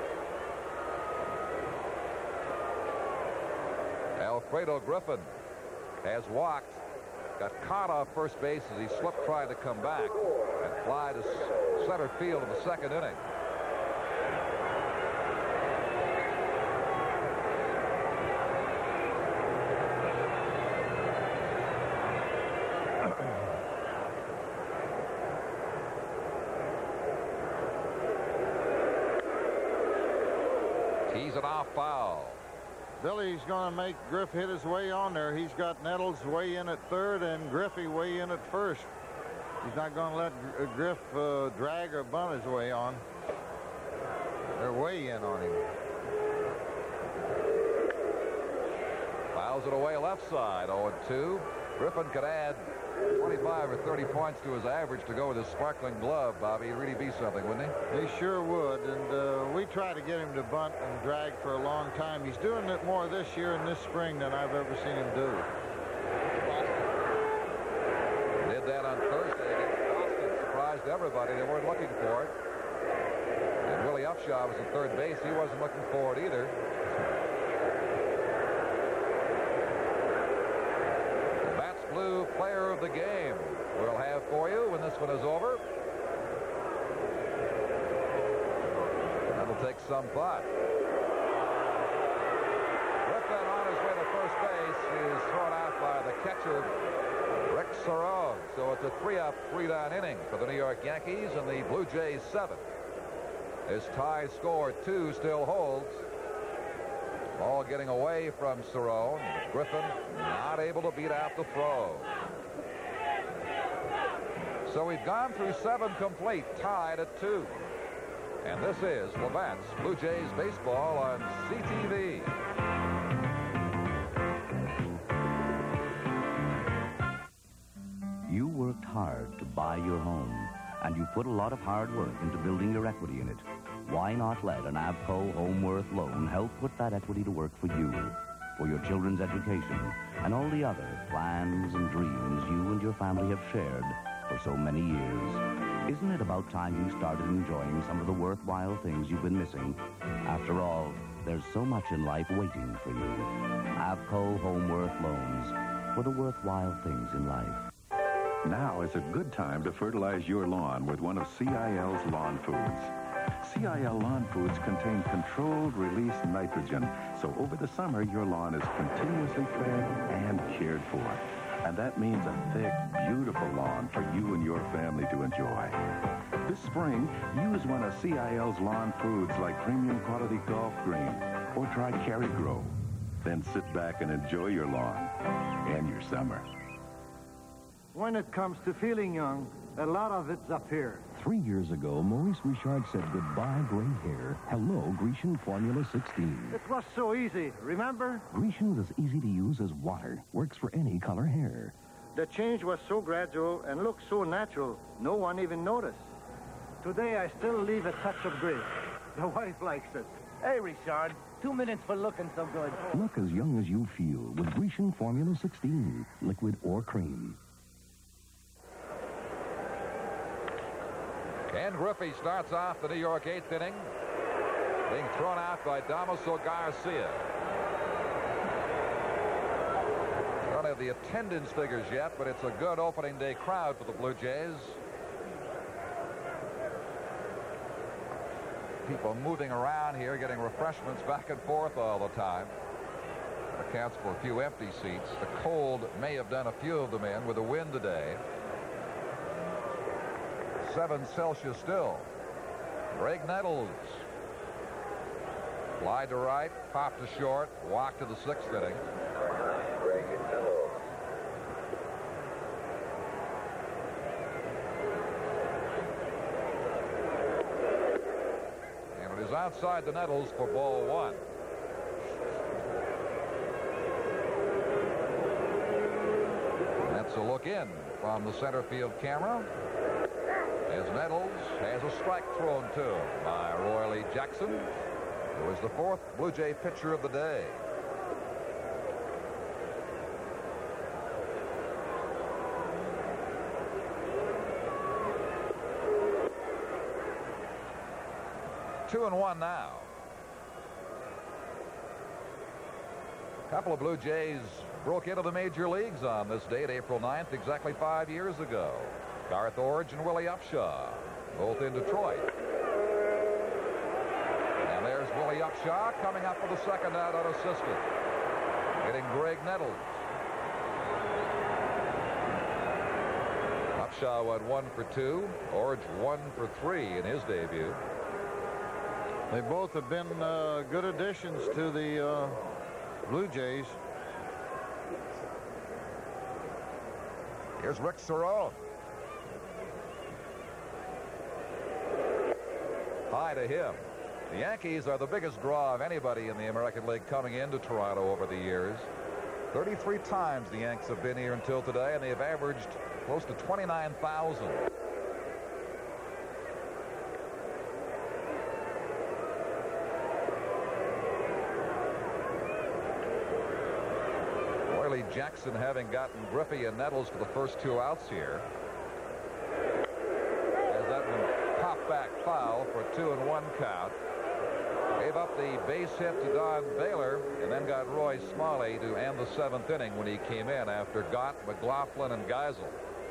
Alfredo Griffin has walked, got caught off first base as he slipped trying to come back and fly to center field in the second inning. He's an off foul. Billy's going to make Griff hit his way on there. He's got Nettles way in at third and Griffey way in at first. He's not going to let Griff uh, drag or bunt his way on. They're way in on him. Fouls it away left side, oh and two. Griffin could add twenty-five or thirty points to his average to go with his sparkling glove, Bobby. He'd really be something, wouldn't he? He sure would, and uh, we try to get him to bunt and drag for a long time. He's doing it more this year and this spring than I've ever seen him do. Did that on Thursday against Boston. Surprised everybody. They weren't looking for it. And Willie Upshaw was at third base. He wasn't looking for it either. Blue player of the game we'll have for you when this one is over. That'll take some thought. Griffin on his way to first base is thrown out by the catcher, Rick Cerone. So it's a three-up, three-down inning for the New York Yankees, and the Blue Jays seven. His tie score two still holds. Ball getting away from Cerone. Griffin not able to beat out the throw. So we've gone through seven complete, tied at two. And this is Labatt's Blue Jays baseball on C T V. You worked hard to buy your home, and you put a lot of hard work into building your equity in it. Why not let an Avco Homeworth loan help put that equity to work for you, for your children's education, and all the other plans and dreams you and your family have shared for so many years? Isn't it about time you started enjoying some of the worthwhile things you've been missing? After all, there's so much in life waiting for you. Avco Homeworth Loans, for the worthwhile things in life. Now is a good time to fertilize your lawn with one of C I L's lawn foods. C I L lawn foods contain controlled release nitrogen, so over the summer your lawn is continuously fed and cared for. And that means a thick, beautiful lawn for you and your family to enjoy. This spring, use one of C I L's lawn foods like premium quality golf green or try Carry Grow. Then sit back and enjoy your lawn and your summer. when it comes to feeling young, a lot of it's up here. Three years ago, Maurice Richard said goodbye gray hair. Hello, Grecian Formula sixteen. It was so easy, remember? Grecian's as easy to use as water. Works for any color hair. The change was so gradual and looked so natural, no one even noticed. Today, I still leave a touch of gray. The wife likes it. Hey, Richard, two minutes for looking so good. Look as young as you feel with Grecian Formula sixteen, liquid or cream. Ken Griffey starts off the New York eighth inning, being thrown out by Damaso Garcia. Don't have the attendance figures yet, but it's a good opening day crowd for the Blue Jays. People moving around here, getting refreshments back and forth all the time. Accounts for a few empty seats. The cold may have done a few of them in with the wind today. Seven Celsius still. Greg Nettles. Fly to right, pop to short, walk to the sixth inning. And it is outside the Nettles for ball one. And that's a look in from the center field camera. As Nettles has a strike thrown to him by Roy Jackson, who is the fourth Blue Jay pitcher of the day. Two and one now. A couple of Blue Jays broke into the major leagues on this date, April ninth, exactly five years ago. Garth Orge and Willie Upshaw, both in Detroit. And there's Willie Upshaw coming up with a second out unassisted. Getting Greg Nettles. Upshaw went one for two. Orge one for three in his debut. They both have been uh, good additions to the uh, Blue Jays. Here's Rick Cerone. High to him. The Yankees are the biggest draw of anybody in the American League coming into Toronto over the years. thirty-three times the Yanks have been here until today, and they've averaged close to twenty-nine thousand. Roy Jackson having gotten Griffey and Nettles for the first two outs here. As that one popped back foul for a two and one count. Gave up the base hit to Don Baylor and then got Roy Smalley to end the seventh inning when he came in after Gott, McLaughlin, and Geisel.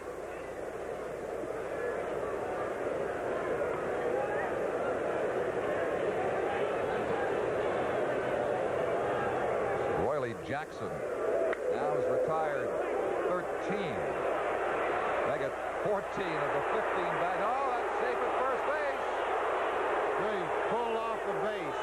Roy Jackson now is retired thirteen. They get fourteen of the fifteen back. Oh, that's safe at first base. They pulled off the base.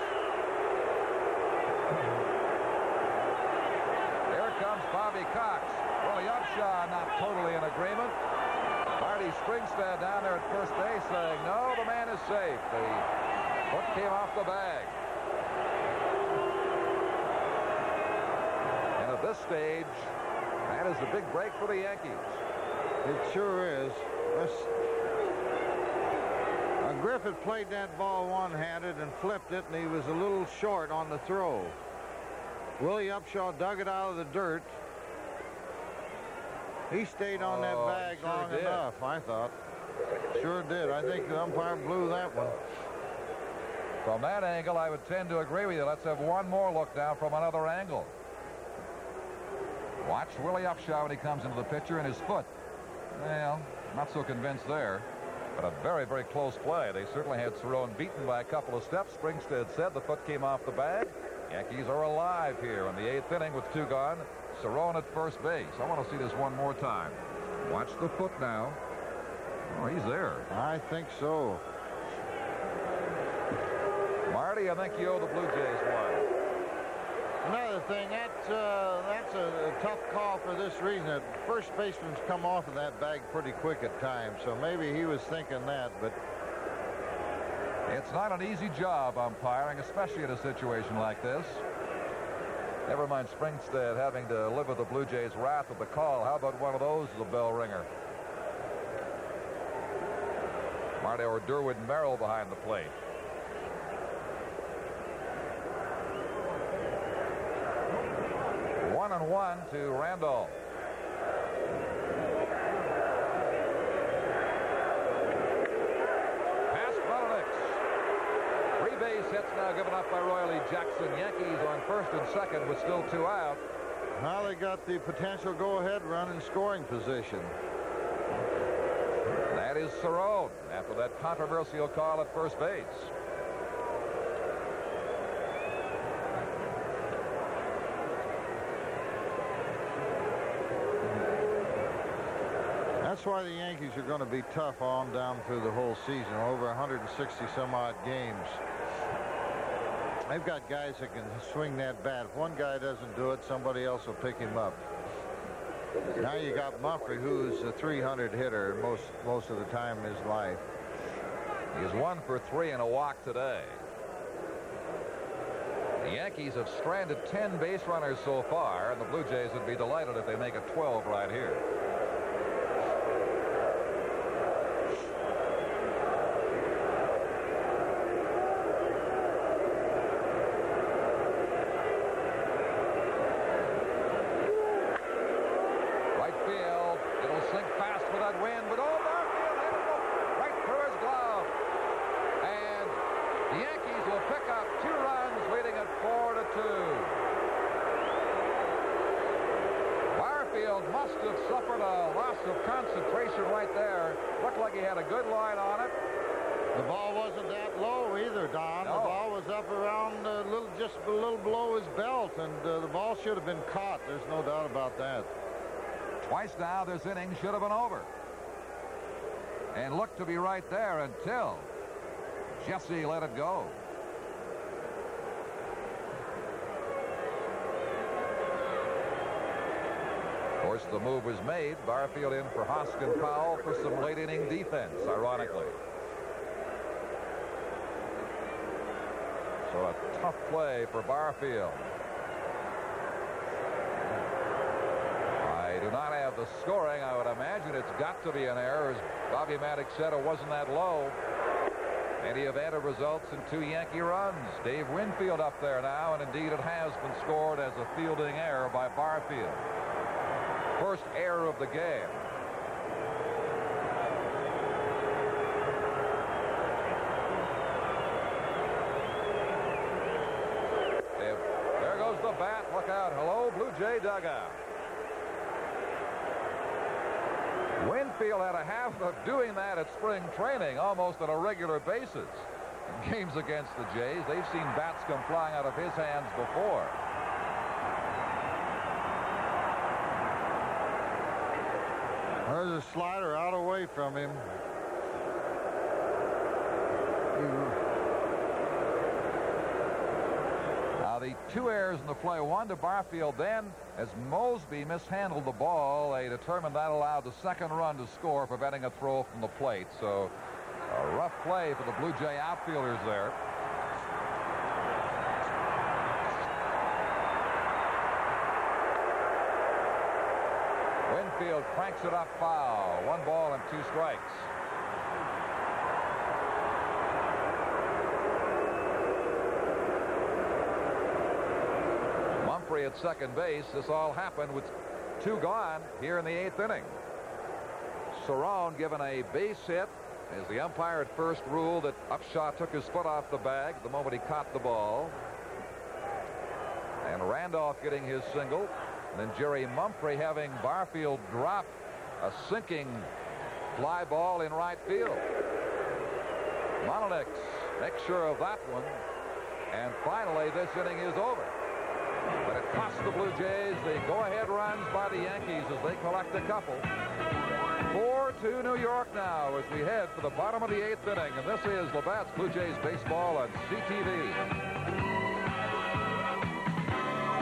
Here comes Bobby Cox. Willie Upshaw not totally in agreement. Marty Springstead down there at first base saying, no, the man is safe. The foot came off the bag. And at this stage, that is a big break for the Yankees. It sure is. This, uh, Griffith played that ball one-handed and flipped it, and he was a little short on the throw. Willie Upshaw dug it out of the dirt. He stayed on oh, that bag sure long did. enough, I thought. Sure did. I think the umpire blew that one. From that angle, I would tend to agree with you. Let's have one more look now from another angle. Watch Willie Upshaw when he comes into the picture and his foot. Well, not so convinced there. But a very, very close play. They certainly had Cerone beaten by a couple of steps. Springstead said the foot came off the bag. Yankees are alive here in the eighth inning with two gone. Cerone at first base. I want to see this one more time. Watch the foot now. Oh, he's there. I think so. Marty, I think you owe the Blue Jays one. Another thing, that's, uh, that's a, a tough call for this reason. That first baseman's come off of that bag pretty quick at times, so maybe he was thinking that, but... It's not an easy job umpiring, especially in a situation like this. Never mind Springstead having to live with the Blue Jays' wrath of the call. How about one of those as a bell ringer? Marty or Durwood Merrill behind the plate. One and one to Randolph. Past Bonix. Three base hits now given up by Royley Jackson. Yankees on first and second with still two out. Now they got the potential go-ahead run in scoring position. That is Cerrone after that controversial call at first base. That's why the Yankees are going to be tough on down through the whole season, over one hundred sixty some odd games. They've got guys that can swing that bat. If one guy doesn't do it, somebody else will pick him up. Now you got Mumphrey, who's a three hundred hitter most most of the time in his life. He's one for three and a walk today. The Yankees have stranded ten base runners so far, and the Blue Jays would be delighted if they make it twelve right here. Must have suffered a loss of concentration right there. Looked like he had a good line on it. The ball wasn't that low either, Don. No. The ball was up around a little, just a little below his belt, and uh, the ball should have been caught. There's no doubt about that. Twice now this inning should have been over. And looked to be right there until Jesse let it go. Of course, the move was made. Barfield in for Hoskin Powell for some late inning defense, ironically. So a tough play for Barfield. I do not have the scoring. I would imagine it's got to be an error. As Bobby Maddox said, it wasn't that low. Any event of results in two Yankee runs. Dave Winfield up there now, and indeed it has been scored as a fielding error by Barfield. First error of the game. If there goes the bat. Look out. Hello, Blue Jay dugout. Winfield had a habit of doing that at spring training almost on a regular basis. In games against the Jays, they've seen bats come flying out of his hands before. There's a slider out away from him. Now the two errors in the play, one to Barfield, then as Mosby mishandled the ball, they determined that allowed the second run to score, preventing a throw from the plate. So a rough play for the Blue Jay outfielders there. Winfield cranks it up foul. One ball and two strikes. Mumphrey at second base. This all happened with two gone here in the eighth inning. Cerrone given a base hit as the umpire at first ruled that Upshaw took his foot off the bag the moment he caught the ball. And Randolph getting his single. And then Jerry Mumphrey having Barfield drop a sinking fly ball in right field. Mononix makes sure of that one. And finally, this inning is over. But it cost the Blue Jays the go-ahead runs by the Yankees as they collect a couple. four two New York now as we head for the bottom of the eighth inning. And this is Labatt's Blue Jays baseball on C T V.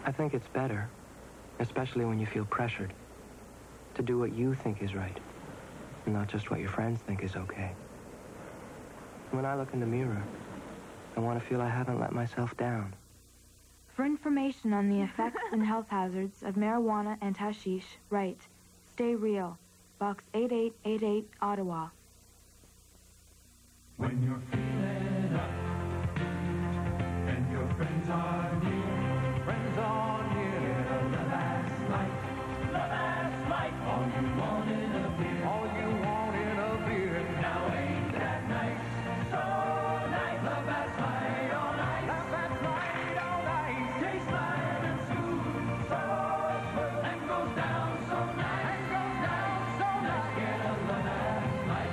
I think it's better, especially when you feel pressured, to do what you think is right, and not just what your friends think is okay. When I look in the mirror, I want to feel I haven't let myself down. For information on the effects and health hazards of marijuana and hashish, write, Stay Real, Box eight eight eight eight, Ottawa. When you're feeling up and your friends are near, friends are near, love as light, love as light. All you want in a beer, all you want in a beer. Now ain't that nice, so nice. Love as light, all night, love as light, all night. Tastes light and smooth, so smooth, and goes down so nice, and goes down so nice. Get a love as light.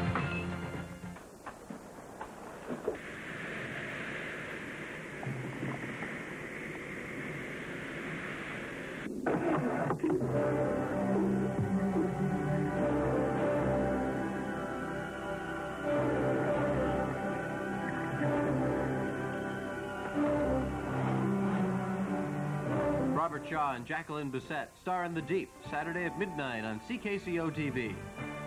Robert Shaw and Jacqueline Bisset star in The Deep, Saturday at midnight on C K C O T V.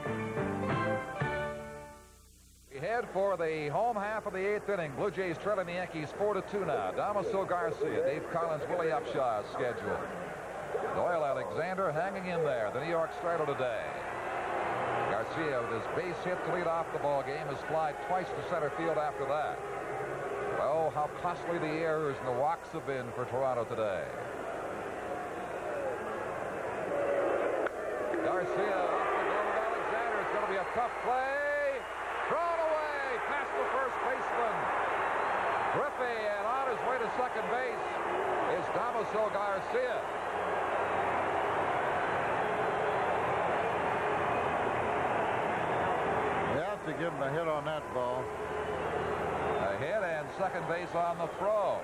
We head for the home half of the eighth inning. Blue Jays trailing the Yankees four to two now. Damaso Garcia, Dave Collins, Willie Upshaw's schedule. Doyle Alexander hanging in there. The New York starter today. Garcia with his base hit to lead off the ball game has flied twice to center field after that. Well, how costly the errors and the walks have been for Toronto today. Garcia off the glove of Alexander. It's going to be a tough play. Thrown away past the first baseman. Griffey, and on his way to second base is Damaso Garcia. You have to give him a hit on that ball. A hit and second base on the throw.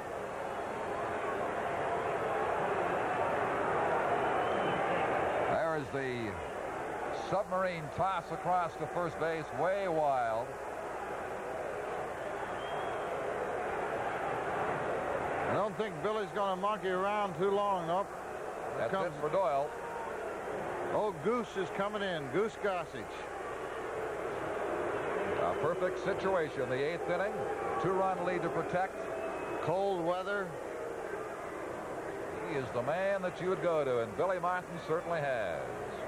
There's the submarine toss across to first base, way wild. I don't think Billy's going to monkey around too long, nope. That's comes... it for Doyle. Oh, Goose is coming in. Goose Gossage. A perfect situation. The eighth inning. Two-run lead to protect. Cold weather. He is the man that you would go to, and Billy Martin certainly has.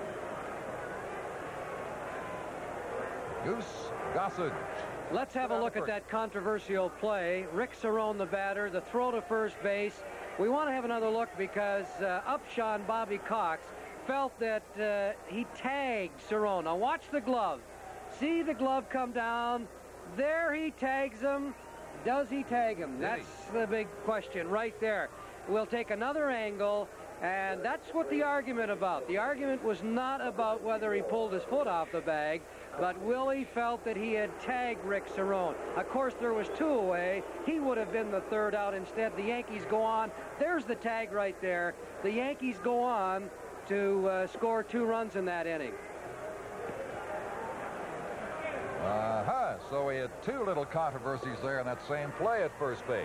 Goose Gossage. Let's have a look at that controversial play. Rick Cerrone, the batter, the throw to first base. We want to have another look because uh, Upshaw and Bobby Cox felt that uh, he tagged Cerrone. Now watch the glove. See the glove come down. There he tags him. Does he tag him? That's the big question right there. We'll take another angle, and that's what the argument about. The argument was not about whether he pulled his foot off the bag, but Willie felt that he had tagged Rick Cerrone. Of course, there was two away. He would have been the third out. Instead, the Yankees go on. There's the tag right there. The Yankees go on to uh, score two runs in that inning. Uh-huh. So we had two little controversies there in that same play at first base.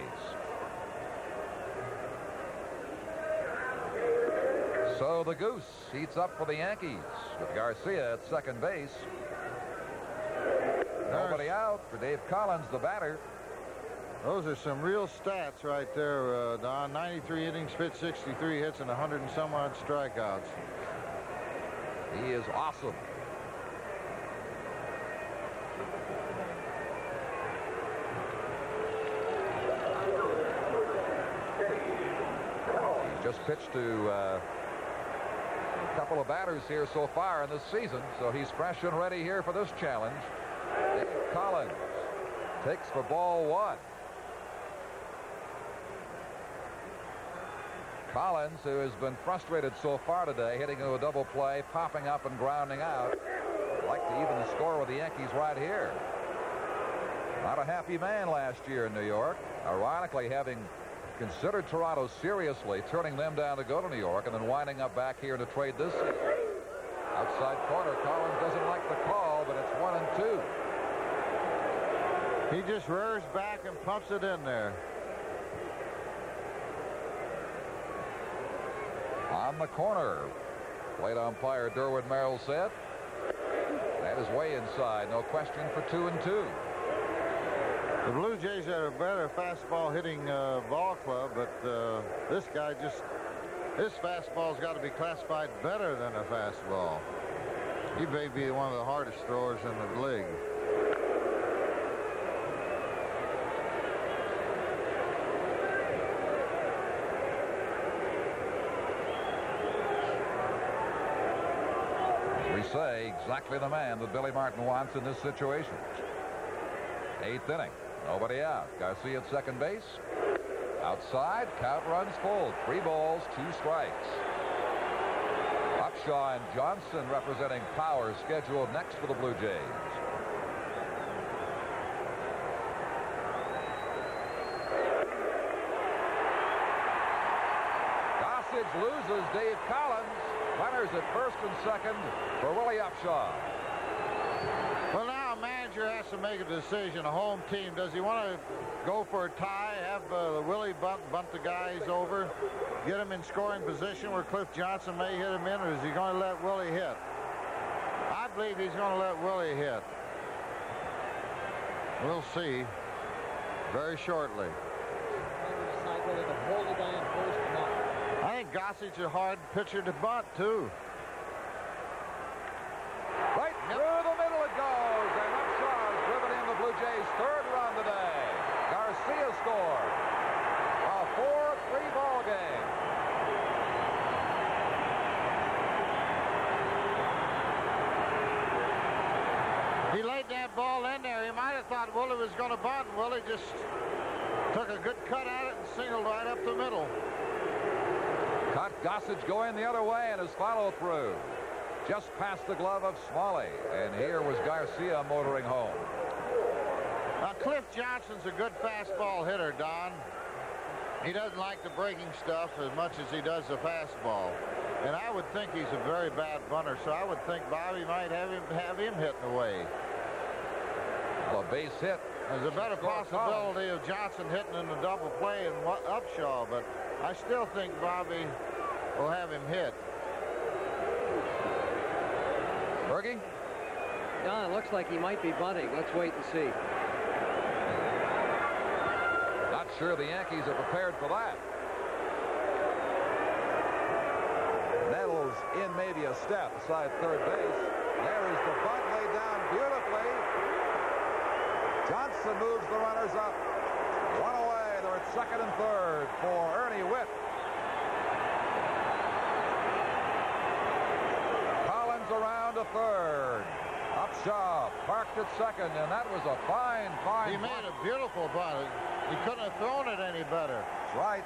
So the Goose heats up for the Yankees with Garcia at second base. Nobody out for Dave Collins, the batter. Those are some real stats right there, uh, Don. ninety-three innings, pitched sixty-three hits, and one hundred and some odd strikeouts. He is awesome. He's just pitched to uh, a couple of batters here so far in this season, so he's fresh and ready here for this challenge. Dave Collins takes for ball one. Collins, who has been frustrated so far today, hitting into a double play, popping up and grounding out. Would like to even the score with the Yankees right here. Not a happy man last year in New York. Ironically, having considered Toronto seriously, turning them down to go to New York and then winding up back here to trade this season. Outside corner, Collins doesn't like the call, but it's one and two. He just rears back and pumps it in there. On the corner. Plate umpire Derwin Merrill said. That is way inside. No question for two and two. The Blue Jays are a better fastball hitting uh, ball club, but uh, this guy just, his fastball's got to be classified better than a fastball. He may be one of the hardest throwers in the league. As we say, exactly the man that Billy Martin wants in this situation. Eighth inning. Nobody out. Garcia at second base. Outside, count runs full. Three balls, two strikes. Upshaw and Johnson representing power scheduled next for the Blue Jays. Gossage loses Dave Collins. Runners at first and second for Willie Upshaw. Well, now a manager has to make a decision. A home team, does he want to go for a tie, have uh, Willie bunt, bunt the guys over, get him in scoring position where Cliff Johnson may hit him in, or is he going to let Willie hit? I believe he's going to let Willie hit. We'll see very shortly. I think Gossage is a hard pitcher to bunt, too. Right through the middle it goes, and Upshaw's driven in the Blue Jays' third run today. Garcia scored. A four three ball game. He laid that ball in there. He might have thought Willie was going to bunt. Willie just took a good cut at it and singled right up the middle. Cut Gossage going the other way in his follow-through. Just past the glove of Smalley. And here was Garcia motoring home. Now, Cliff Johnson's a good fastball hitter, Don. He doesn't like the breaking stuff as much as he does the fastball. And I would think he's a very bad bunter, so I would think Bobby might have him have him hitting away. Well, a base hit. There's a better possibility of Johnson hitting in the double play and Upshaw, but I still think Bobby will have him hit. Berge? Don, it looks like he might be bunting. Let's wait and see. Not sure the Yankees are prepared for that. Nettles in maybe a step beside third base. There is the bunt laid down beautifully. Johnson moves the runners up. One away. They're at second and third for Ernie Witt. Collins around to third. Upshaw parked at second, and that was a fine, fine He bunt. made a beautiful bunt. He couldn't have thrown it any better. That's right.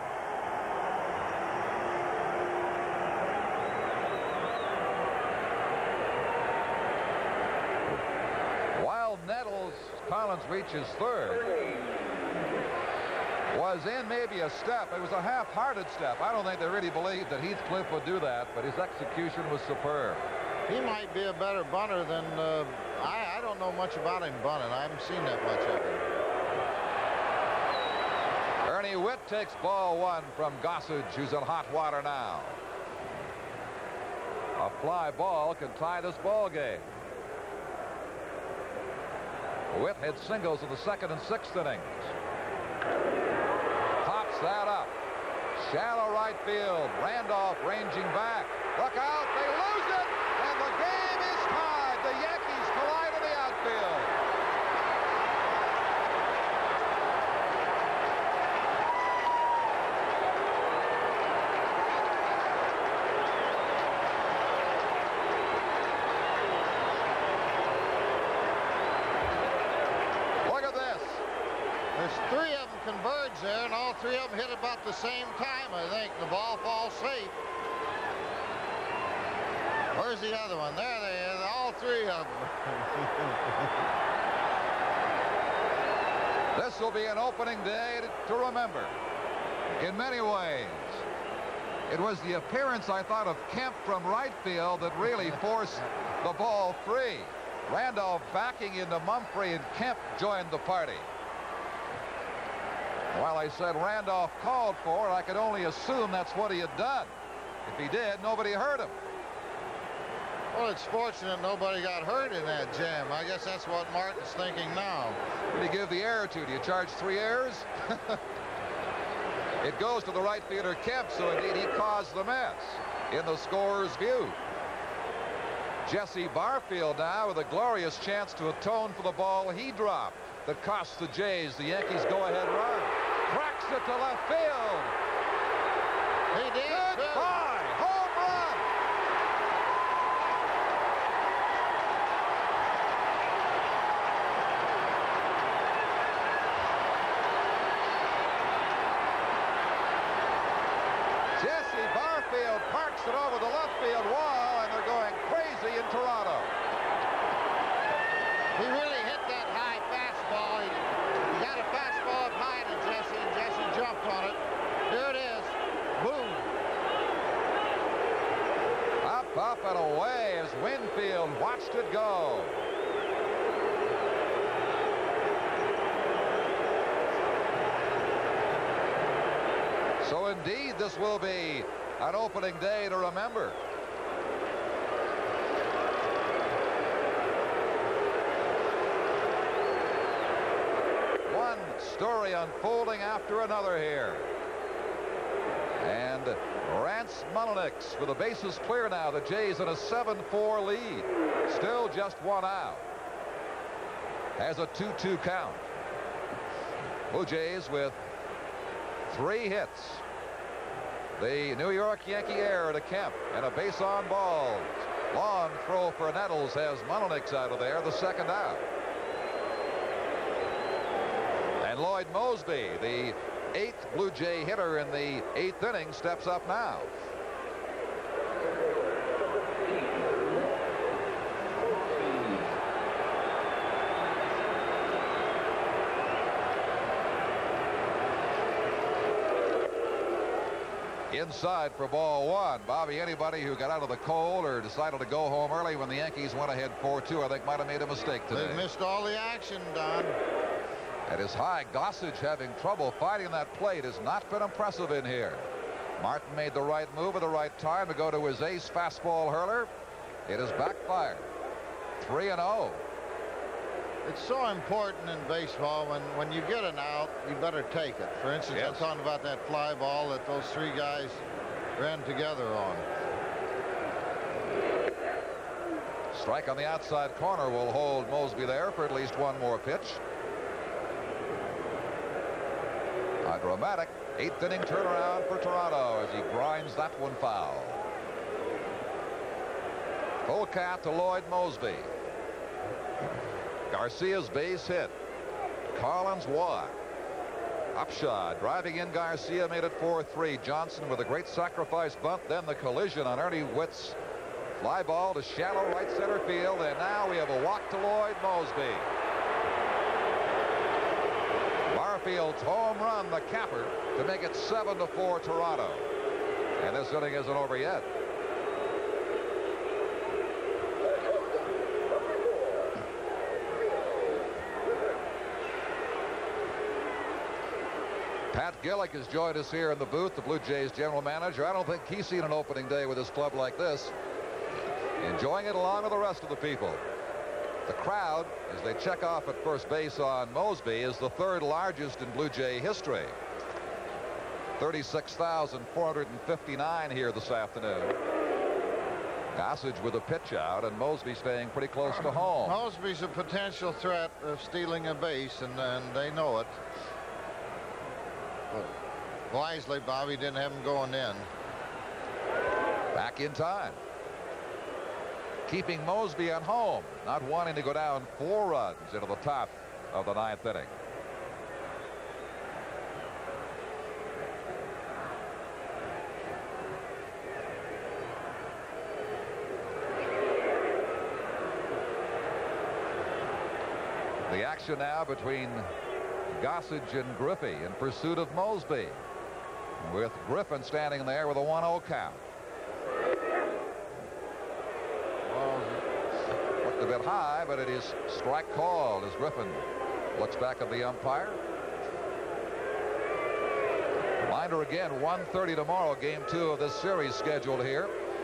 While Nettles, Collins reaches third, was in maybe a step. It was a half-hearted step. I don't think they really believed that Heathcliff would do that, but his execution was superb. He might be a better bunter than, uh, I, I don't know much about him bunting. I haven't seen that much of him. Ernie Witt takes ball one from Gossage, who's in hot water now. A fly ball can tie this ball game. Witt hit singles in the second and sixth innings. Pops that up. Shallow right field. Randolph ranging back. Look out, they lose it, and the game is tied. The Yankees collide in the outfield. Look at this. There's three of them converge there, and all three of them hit about the same time, I think. The ball falls safe. Where's the other one? There they are, all three of them. This will be an opening day to remember in many ways. It was the appearance, I thought, of Kemp from right field that really forced the ball free. Randolph backing into Mumphrey, and Kemp joined the party. While I said Randolph called for it, I could only assume that's what he had done. If he did, nobody hurt him. Well, it's fortunate nobody got hurt in that jam. I guess that's what Martin's thinking now. What do you give the error to? Do you charge three errors? It goes to the right fielder, Kemp, so indeed he caused the mess in the scorer's view. Jesse Barfield now with a glorious chance to atone for the ball he dropped that cost the Jays the Yankees go-ahead run. Cracks it to left field. He did. Goodbye. Home run. Jesse Barfield parks it over the left field wall, and they're going crazy in Toronto. He really hit that high fastball. He, he got a fastball up high to Jesse, and Jesse jumped on it. Here it is. Boom. Up, up, and away as Winfield watched it go. So indeed, this will be an opening day to remember. One story unfolding after another here. And Rance Mullenix with the bases clear now. The Jays in a seven four lead. Still just one out. Has a two two count. Blue Jays with three hits. The New York Yankee error to Kemp and a base on balls. Long throw for Nettles has Mullenix out of there, the second out. And Lloyd Mosby, the eighth Blue Jay hitter in the eighth inning, steps up now. Inside for ball one. Bobby, anybody who got out of the cold or decided to go home early when the Yankees went ahead four two, I think might have made a mistake today. They missed all the action, Don. At his high, Gossage having trouble fighting that plate has not been impressive in here. Martin made the right move at the right time to go to his ace fastball hurler. It has backfired. three and oh. It's so important in baseball when, when you get an out, you better take it. For instance, yes. I'm talking about that fly ball that those three guys ran together on. Strike on the outside corner will hold Mosby there for at least one more pitch. A dramatic eighth inning turnaround for Toronto as he grinds that one foul. Full count to Lloyd Mosby. Garcia's base hit. Collins walk. Upshot driving in. Garcia made it four three. Johnson with a great sacrifice bunt. Then the collision on Ernie Witt's fly ball to shallow right center field. And now we have a walk to Lloyd Mosby. Barfield's home run, the capper, to make it seven to four Toronto. And this inning isn't over yet. Pat Gillick has joined us here in the booth, the Blue Jays general manager. I don't think he's seen an opening day with his club like this. Enjoying it along with the rest of the people. The crowd, as they check off at first base on Mosby, is the third largest in Blue Jay history. thirty-six thousand four hundred fifty-nine here this afternoon. Gossage with a pitch out, and Mosby staying pretty close to home. Mosby's a potential threat of stealing a base, and, and they know it. But wisely, Bobby didn't have him going in. Back in time. Keeping Mosby at home, not wanting to go down four runs into the top of the ninth inning. The action now between Gossage and Griffey in pursuit of Mosby, with Griffin standing there with a one oh count. Looked a bit high, but it is strike called as Griffin looks back at the umpire. Reminder again, one thirty tomorrow, game two of this series scheduled here.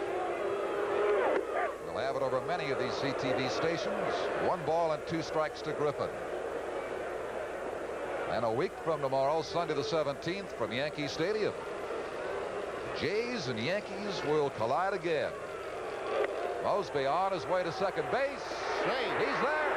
We'll have it over many of these C T V stations. One ball and two strikes to Griffin. And a week from tomorrow, Sunday the seventeenth, from Yankee Stadium, Jays and Yankees will collide again. Mosby on his way to second base. He's there.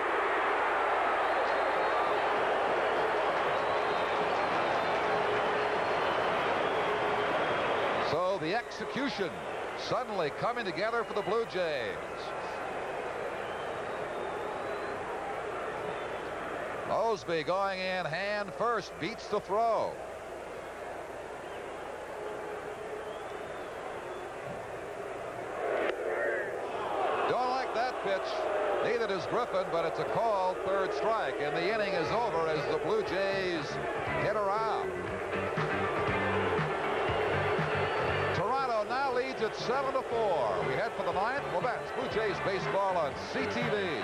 So the execution suddenly coming together for the Blue Jays. Mosby going in hand first, beats the throw. Don't like that pitch. Neither does Griffin, but it's a called third strike, and the inning is over as the Blue Jays hit around. Toronto now leads at seven to four. We head for the ninth. Well, that's Blue Jays baseball on C T V.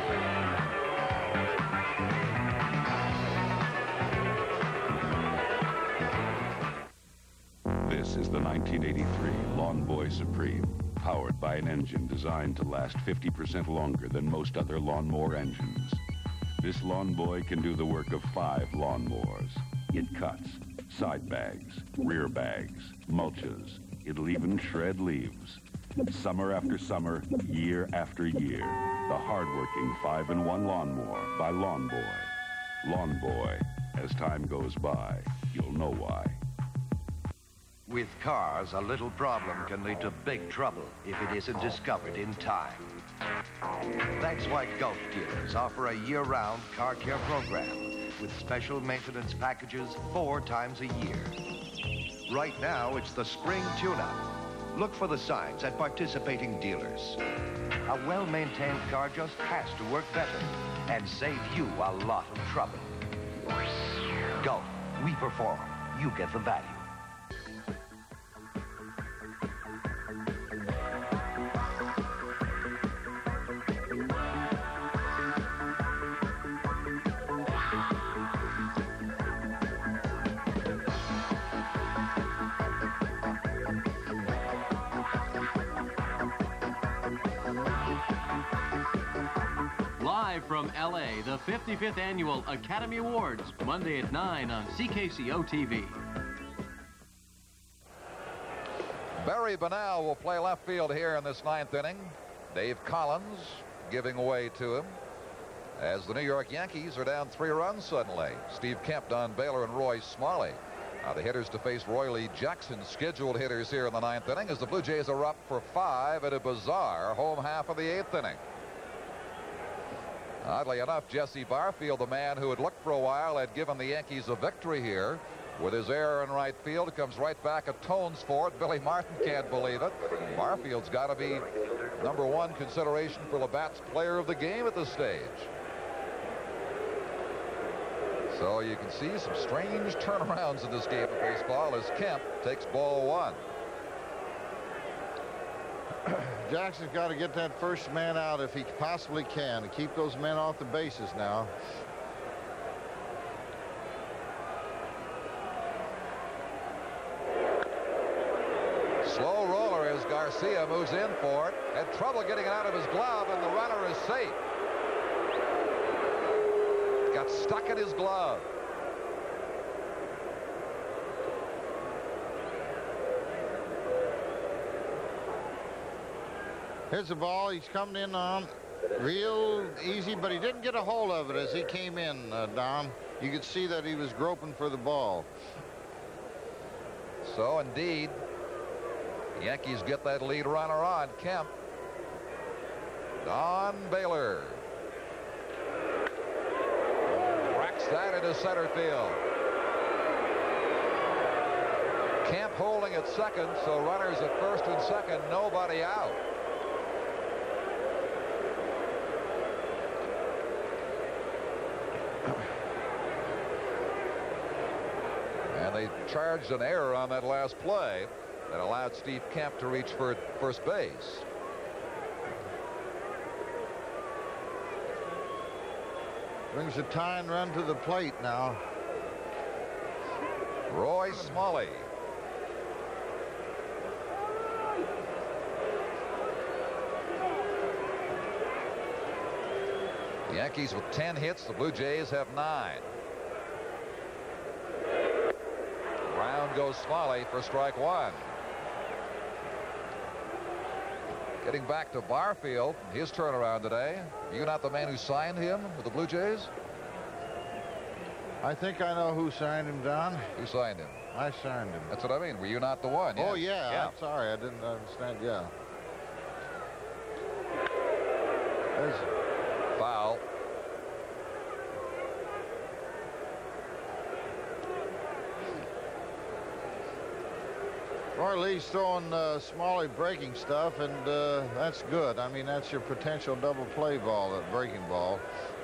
This is the nineteen eighty-three Lawn Boy Supreme, powered by an engine designed to last fifty percent longer than most other lawnmower engines. This Lawn Boy can do the work of five lawnmowers. It cuts, side bags, rear bags, mulches. It'll even shred leaves. Summer after summer, year after year, the hard-working five in one lawnmower by Lawn Boy. Lawn Boy. As time goes by, you'll know why. With cars, a little problem can lead to big trouble if it isn't discovered in time. That's why Gulf dealers offer a year-round car care program with special maintenance packages four times a year. Right now, it's the spring tune-up. Look for the signs at participating dealers. A well-maintained car just has to work better and save you a lot of trouble. Gulf, we perform. You get the value. Live from L A, the fifty-fifth Annual Academy Awards, Monday at nine on C K C O T V. Barry Bonal will play left field here in this ninth inning. Dave Collins giving way to him as the New York Yankees are down three runs suddenly. Steve Kemp, Don Baylor, and Roy Smalley. Now the hitters to face Roy Lee Jackson, scheduled hitters here in the ninth inning, as the Blue Jays are up for five at a bizarre home half of the eighth inning. Oddly enough, Jesse Barfield, the man who had looked for a while, had given the Yankees a victory here. With his error in right field, it comes right back, atones for it. Billy Martin can't believe it. Barfield's got to be number one consideration for Labatt's player of the game at this stage. So you can see some strange turnarounds in this game of baseball as Kemp takes ball one. Jackson's got to get that first man out if he possibly can to keep those men off the bases now. Slow roller as Garcia moves in for it. Had trouble getting it out of his glove, and the runner is safe. Got stuck in his glove. Here's the ball. He's coming in on real easy, but he didn't get a hold of it as he came in, uh, Don. You could see that he was groping for the ball. So, indeed, the Yankees get that lead runner on. Kemp. Don Baylor. Whacks that into center field. Kemp holding at second, so runners at first and second, nobody out. And they charged an error on that last play that allowed Steve Kemp to reach for first base. Brings a tying run to the plate now. Roy Smalley The Yankees with ten hits. The Blue Jays have nine. Round goes Smalley for strike one. Getting back to Barfield, his turnaround today. Are you not the man who signed him with the Blue Jays? I think I know who signed him, Don. Who signed him? I signed him. That's what I mean. Were you not the one? Oh, Yes. yeah. yeah. I'm sorry. I didn't understand. Yeah. There's foul. Roy Lee's throwing uh, Smalley breaking stuff, and uh, that's good. I mean, that's your potential double play ball, that breaking ball.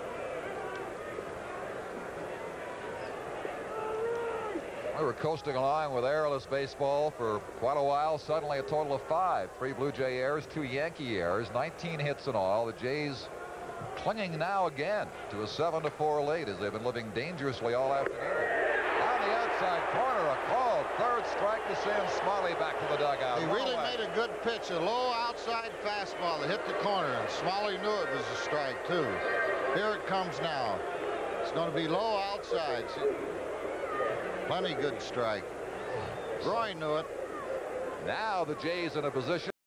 We were coasting along with errorless baseball for quite a while. Suddenly a total of five. Three Blue Jay errors, two Yankee errors, nineteen hits in all. The Jays clinging now again to a seven to four lead as they've been living dangerously all afternoon. On the outside corner, a call. Third strike to send Smalley back to the dugout. He really made a good pitch, a low outside fastball that hit the corner, and Smalley knew it was a strike, too. Here it comes now. It's going to be low outside. See? Plenty good strike. Roy knew it. Now the Jays in a position